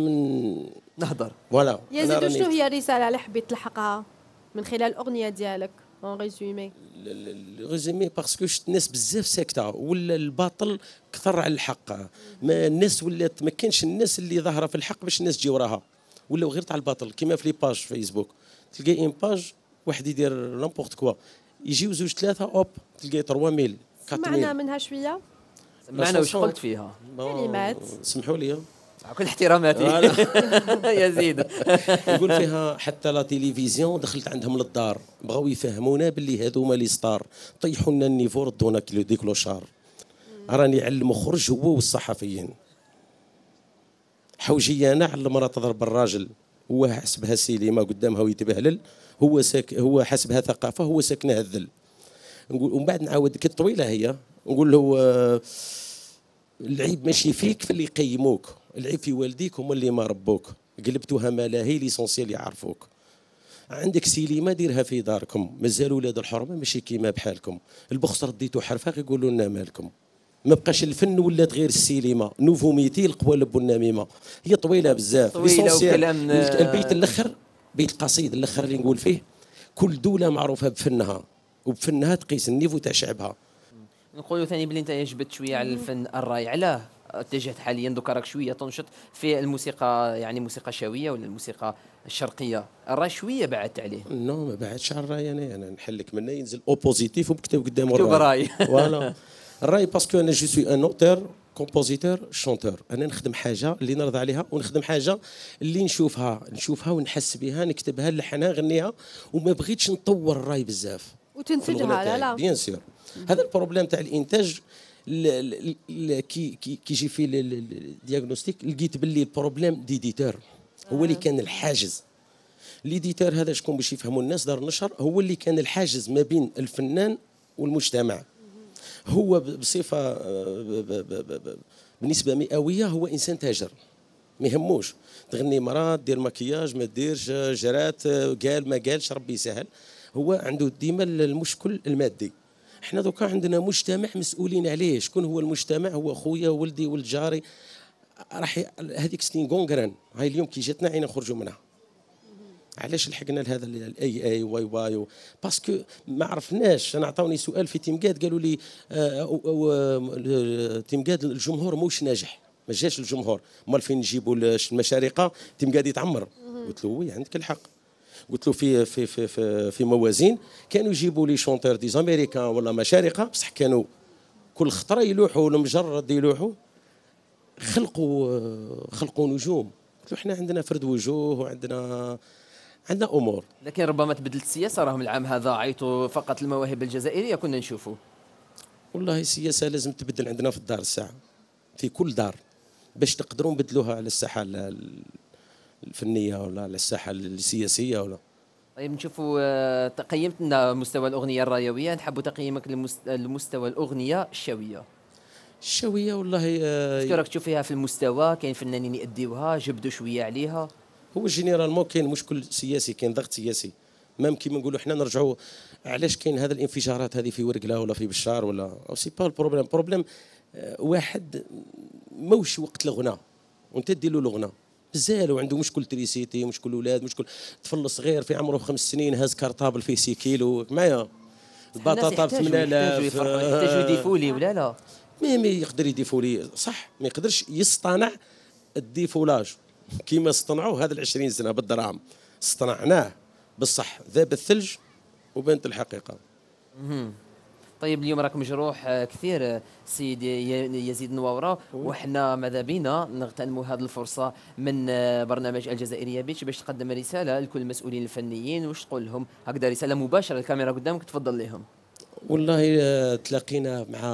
نهضر. فوالا يزيد شنو هي الرساله اللي حبيت تلحقها من خلال الاغنيه ديالك اون ريزومي؟ ريزومي باسكو شفت الناس بزاف ساكته، ولا الباطل كثر على الحق. ما الناس ولات ما كانش الناس اللي ظاهره في الحق باش الناس تجي وراها، ولاو غير تاع الباطل. كيما في لي باج فيسبوك تلقى ان باج واحد يدير لامبورت كوا، يجيو زوج ثلاثه اوب تلقى ثلاثة آلاف أربعة آلاف. سمعنا منها شويه، سمعنا واش قلت فيها. كلمات سمحوا لي كل احتراماتي يزيد. يقول فيها حتى لا تيليفزيون دخلت عندهم للدار، بغاو يفهمونا باللي هذوما لي ستار، طيحوا لنا النيفو ردونا كيلو ديكلوشار. راني علموا خرج هو والصحفيين، حوجي انا على المراه تضرب الراجل، هو حسبها سينما قدامها ويتبهلل، هو ساك هو حسبها ثقافه، هو ساكنها الذل. نقول ومن بعد نعاود كي طويله هي، نقول له العيب ماشي فيك في اللي يقيموك، العيب في والديك هما اللي ما ربوك، قلبتوها ملاهي ليسونسيال يعرفوك. عندك سيليما ديرها في داركم، مازال ولاد الحرمه ماشي كيما بحالكم، البخس رديتو حرفه يقولوا لنا مالكم. ما بقاش الفن ولات غير السينما، نوفو ميتي القوالب والنميمه. هي طويله بزاف، ليسونسيال. البيت الاخر بيت القصيد الاخر اللي نقول فيه، كل دوله معروفه بفنها، وبفنها تقيس النيفو تاع شعبها. نقولوا ثاني بلي انت جبت شويه على الفن الراي، علاه اتجهت حاليا دوكا راك شويه تنشط في الموسيقى، يعني موسيقى شاويه ولا الموسيقى الشرقيه؟ الراي شويه بعدت عليه؟ نو ما بعدش على الراي. انا انا نحلك منه ينزل اوبوزيتيف وبكتب قدامه الراي. فوالا الراي باسكو انا جو سوي ان اوتور كومبوزيتور شونتور. انا نخدم حاجه اللي نرضى عليها، ونخدم حاجه اللي نشوفها نشوفها ونحس بها، نكتبها نلحنها نغنيها، وما بغيتش نطور الراي بزاف وتنتجها. لا لا بيان سور هذا البروبليم تاع الانتاج. كي كي يجي في الدياغنوستيك لقيت باللي البروبليم ديديتور هو اللي كان الحاجز. ليديتور هذا شكون باش يفهموا الناس، دار النشر هو اللي كان الحاجز ما بين الفنان والمجتمع. هو بصفه بنسبه مئويه هو انسان تاجر، ما يهموش تغني مراه دير مكياج ما ديرش جرات قال ما قالش ربي يسهل، هو عنده ديما المشكل المادي. احنا دوكا عندنا مجتمع مسؤولين عليه. شكون هو المجتمع؟ هو خويا وولدي ولد جاري. راح هذيك سنين غونغران، هاي اليوم كي جاتنا عينا نخرجوا منها. علاش لحقنا لهذا الاي اي واي واي؟ باسكو ما عرفناش. انا عطاوني سؤال في تيمقاد قالوا لي آه تيمقاد الجمهور موش ناجح، ما جاش الجمهور، امال فين نجيبوا المشارقه؟ تيمقاد يتعمر. قلت له وي عندك الحق. قلت له في في في في, في موازين كانوا يجيبوا لي شونتور دي امريكان ولا مشارقه، بصح كانوا كل خطره يلوحوا ولا مجرد يلوحوا خلقوا خلقوا نجوم. قلت له احنا عندنا فرد وجوه وعندنا عندنا امور. لكن ربما تبدلت السياسه، راهم العام هذا عيطوا فقط المواهب الجزائريه كنا نشوفوا. والله السياسه لازم تبدل عندنا في الدار الساعه، في كل دار، باش تقدروا نبدلوها على الساحه الفنيه ولا على الساحه السياسيه ولا. طيب نشوفوا تقيمت لنا مستوى الاغنيه الرايويه، نحبوا تقييمك لمستوى الاغنيه الشويه. الشويه والله شكون راك تشوف فيها في المستوى؟ كاين فنانين يأديوها جبدوا شويه عليها. هو جينيرالمون كاين مشكل سياسي، كاين ضغط سياسي. مام كيما نقولوا احنا نرجعوا علاش كاين هذا الانفجارات هذه في ورقله ولا في بشار ولا او سي با البروبليم. بروبليم واحد موش وقت الغناء وانت دير له الغناء بزاف، وعنده مشكل تريسيتي، مشكل اولاد، مشكل طفل صغير في عمره خمس سنين هاز كارطابل فيه سي كيلو معايا، البطاطا ب ثمانية آلاف. يحتاجوا يضيفوا لي ولا لا؟ مي مي يقدر يضيفوا لي صح، ما يقدرش يصطنع الديفولاج كيما اصطنعوه هذا العشرين سنه بالدراهم، اصطنعناه بصح ذاب الثلج وبانت الحقيقه. طيب اليوم راك مجروح كثير سيدي يزيد نواورة، وحنا ماذا بينا نغتنموا هذه الفرصه من برنامج الجزائريه بيتش باش تقدم رساله لكل المسؤولين الفنيين. واش تقول لهم هكذا رساله مباشره؟ الكاميرا قدامك تفضل لهم. والله تلاقينا مع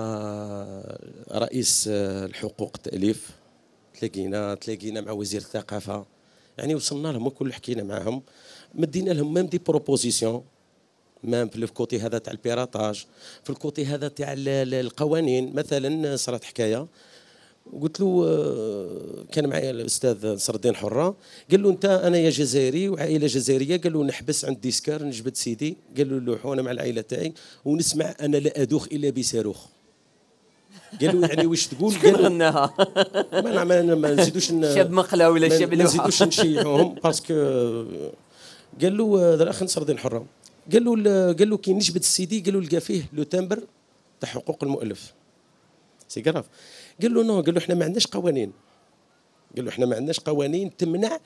رئيس الحقوق التأليف، تلاقينا تلاقينا مع وزير الثقافه، يعني وصلنا لهم وكل حكينا معهم، مدينا لهم ميم دي بروبوزيسيون مام في الكوتي هذا تاع البيراطاج، في الكوتي هذا تاع القوانين. مثلا صارت حكايه قلت له كان معايا الاستاذ نصر الدين حره، قال له انت انا يا جزائري وعائله جزائريه، قال له نحبس عند ديسكار نجبد سيدي، قال له اللوحه وانا مع العائله تاعي ونسمع انا لا ادوخ الا بصاروخ. قال له يعني واش تقول؟ قال غناها ما ما نزيدوش شاب مقله ولا شاب ما نزيدوش نشيعوهم باسكو قال له الاخ نصر الدين حره قال له قال له كي نجبد السيدي قال له لقى فيه لو تمبر تاع حقوق المؤلف سي كراف. قال له نو، قال له احنا ما عندناش قوانين، قال له احنا ما عندناش قوانين تمنع.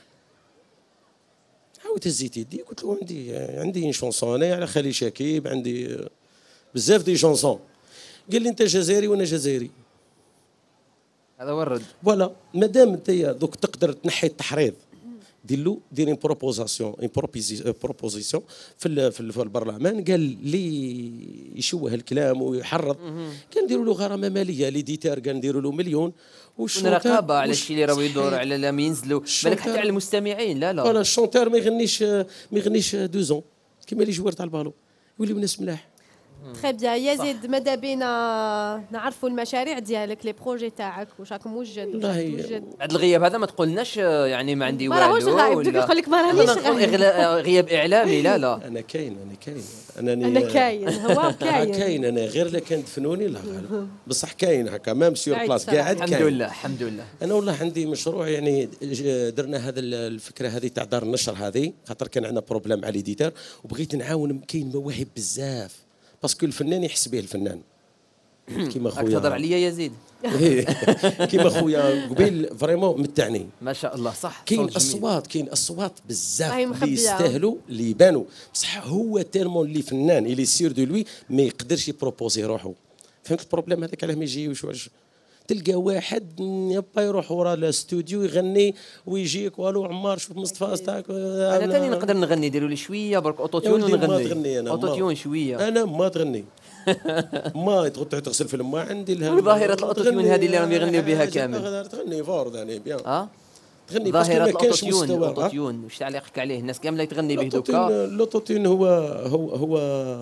عاود هزيت يدي قلت له عندي عندي شونسون على خالي شكيب، عندي بزاف دي شونسون. قال لي انت جزائري وانا جزائري، هذا هو الرد. فوالا مادام انت دوك تقدر تنحي التحريض دير له دير ان بروبوزاسيون ان بروبوزيسيون في في البرلمان، قال لي يشوه الكلام ويحرض، كنديروا له غرامه ماليه ليديتار، كنديروا له مليون والرقابه على الشيء اللي راهو يدور على لما ينزلوا بالك حتى على المستمعين. لا لا فوالا الشونتور ما يغنيش ما يغنيش دوزون كيما لي جوار تاع البالو، يوليو ناس ملاح. تري بيان يزيد، ماذا بينا نعرفوا المشاريع ديالك لي بروجي تاعك واش راك موجد؟ والله هذا الغياب هذا ما تقولناش يعني ما عندي والو، ما راهوش غايب يقول لك ما رانيش غايب، غياب اعلامي. لا لا انا كاين انا كاين انا انا كاين هو كاين كاين انا غير لا كان دفنوني لا غالب بصح كاين هكا مام سيور بلاص قاعد كاين. الحمد لله الحمد لله. انا والله عندي مشروع يعني درنا هذا الفكره هذه تاع دار النشر هذه خاطر كان عندنا بروبليم مع ليديتور وبغيت نعاون. كاين مواهب بزاف باسكو الفنان يحس به الفنان كيما خويا تهضر عليا يزيد كيما خويا قبيل فريمون متعني ما شاء الله. صح كاين اصوات كاين اصوات بزاف اللي يستاهلوا اللي يبانوا بصح هو تيرمون اللي فنان اللي سير دو لوي ما يقدرش يبروبوزي روحه. فهمت البروبليم هذاك علاه ما يجيوش واش تلقى واحد يبا يروح ورا الاستوديو يغني ويجيك والو عمار شوف مصطفى تاعك. انا ثاني نقدر نغني، ديروا لي شويه برك اوتوتيون ونغني. اوتوتيون شويه انا ما تغني ما تغسل في الماء عندي لها ظاهره الاوتوتيون هذه اللي راهم يغنيو بها كامل. تغني فور يعني بيان اه تغني ظاهره الاوتوتيون. الاوتوتيون واش تعليقك عليه؟ الناس كامله تغني به دوكا. الاوتوتيون هو هو هو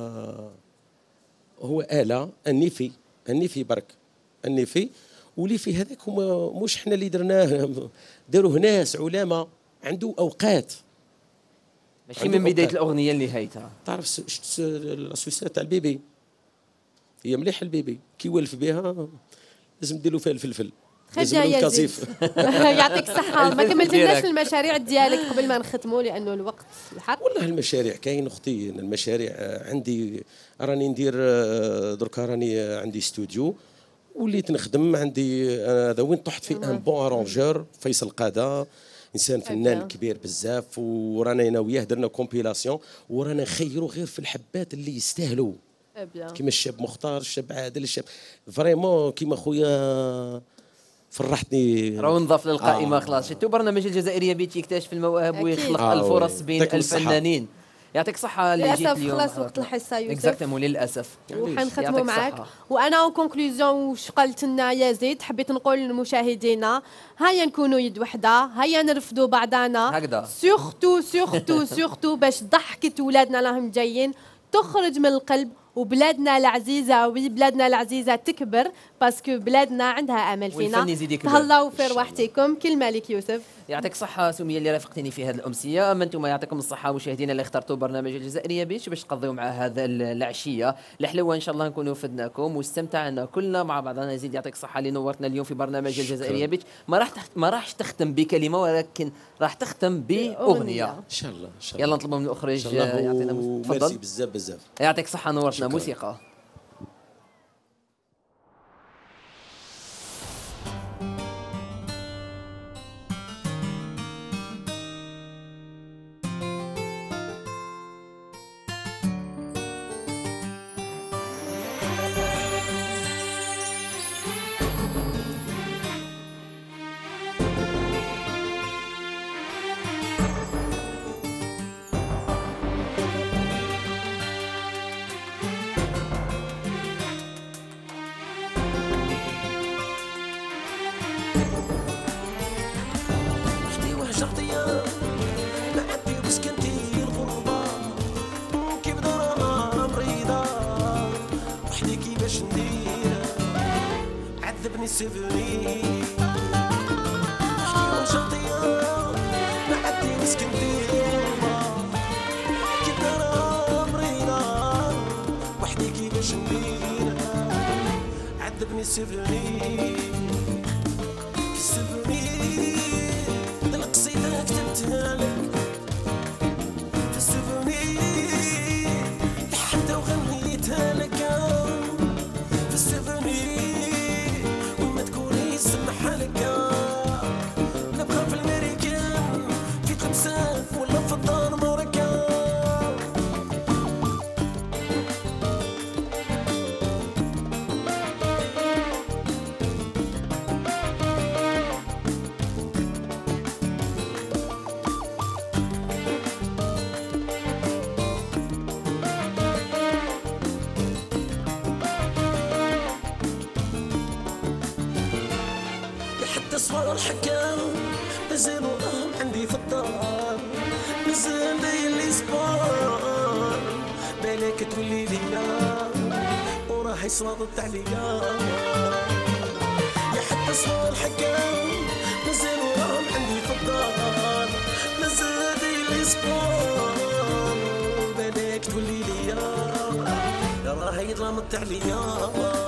هو آلة النفي النفي برك النفي واللي في هذاك هما مش احنا اللي درناه، داروه ناس علماء عنده اوقات ماشي من بدايه الاغنيه لنهايتها. تعرف السويسه تاع البيبي هي مليحه البيبي كي يولف بها لازم ديروا فيها الفلفل خديها يا زيد يعطيك الصحة. ما كملتلناش المشاريع ديالك قبل ما نختموا لأنه الوقت الحق. والله المشاريع كاين أختي، المشاريع عندي راني ندير دركا راني عندي استوديو وليت نخدم عندي هذا وين طحت في ان بون ارونجور فيصل قاده انسان فنان كبير بزاف ورانا انا وياه درنا كومبيلاسيون ورانا نخيروا غير في الحبات اللي يستاهلوا كيما الشاب مختار الشاب عادل الشاب فريمون كيما خويا فرحتني. راهو نضاف للقائمه آه. خلاص شفتوا برنامج الجزائريه بيتي يكتشف المواهب ويخلق آه الفرص بين الفنانين. يعطيك الصحة اللي جيت اليوم. للأسف خلاص وقت الحصة يوسف. اكزاكتومون للأسف. وحنختموا معاك وأنا اون كونكلوزيون واش قلت لنا يا زيد حبيت نقول لمشاهدينا هيا نكونوا يد وحدة هيا نرفدوا بعضنا هكذا سورتو سورتو سورتو باش ضحكة ولادنا راهم جايين تخرج من القلب وبلادنا العزيزة وبلادنا العزيزة تكبر باسكو بلادنا عندها أمل فينا. تهلاو في رواحتكم. كلمة لك يوسف. يعطيك الصحة سمية اللي رافقتني في هذه الأمسية. أما أنتم يعطيكم الصحة مشاهدينا اللي اخترتوا برنامج الجزائرية بيش باش تقضيوا مع هذا العشية الحلوة إن شاء الله نكونوا فدناكم واستمتعنا كلنا مع بعضنا. يزيد يعطيك الصحة اللي نورتنا اليوم في برنامج الجزائرية بيش. ما راح تخت... ما راحش تختم بكلمة ولكن راح تختم بأغنية إن شاء الله. إن شاء الله. يلا نطلبوا من الأخرج يعطينا تفضل. بزاف بزاف. يعطيك الصحة نورتنا. موسيقى. صور الحكام مازال وهم عندي في الدار مازال داير لي سبور بالك تولي ليا وراح يصوت عليا يا حتى صور الحكام مازال وهم عندي في الدار مازال داير لي سبور بالك تولي ليا راح يضرمت عليا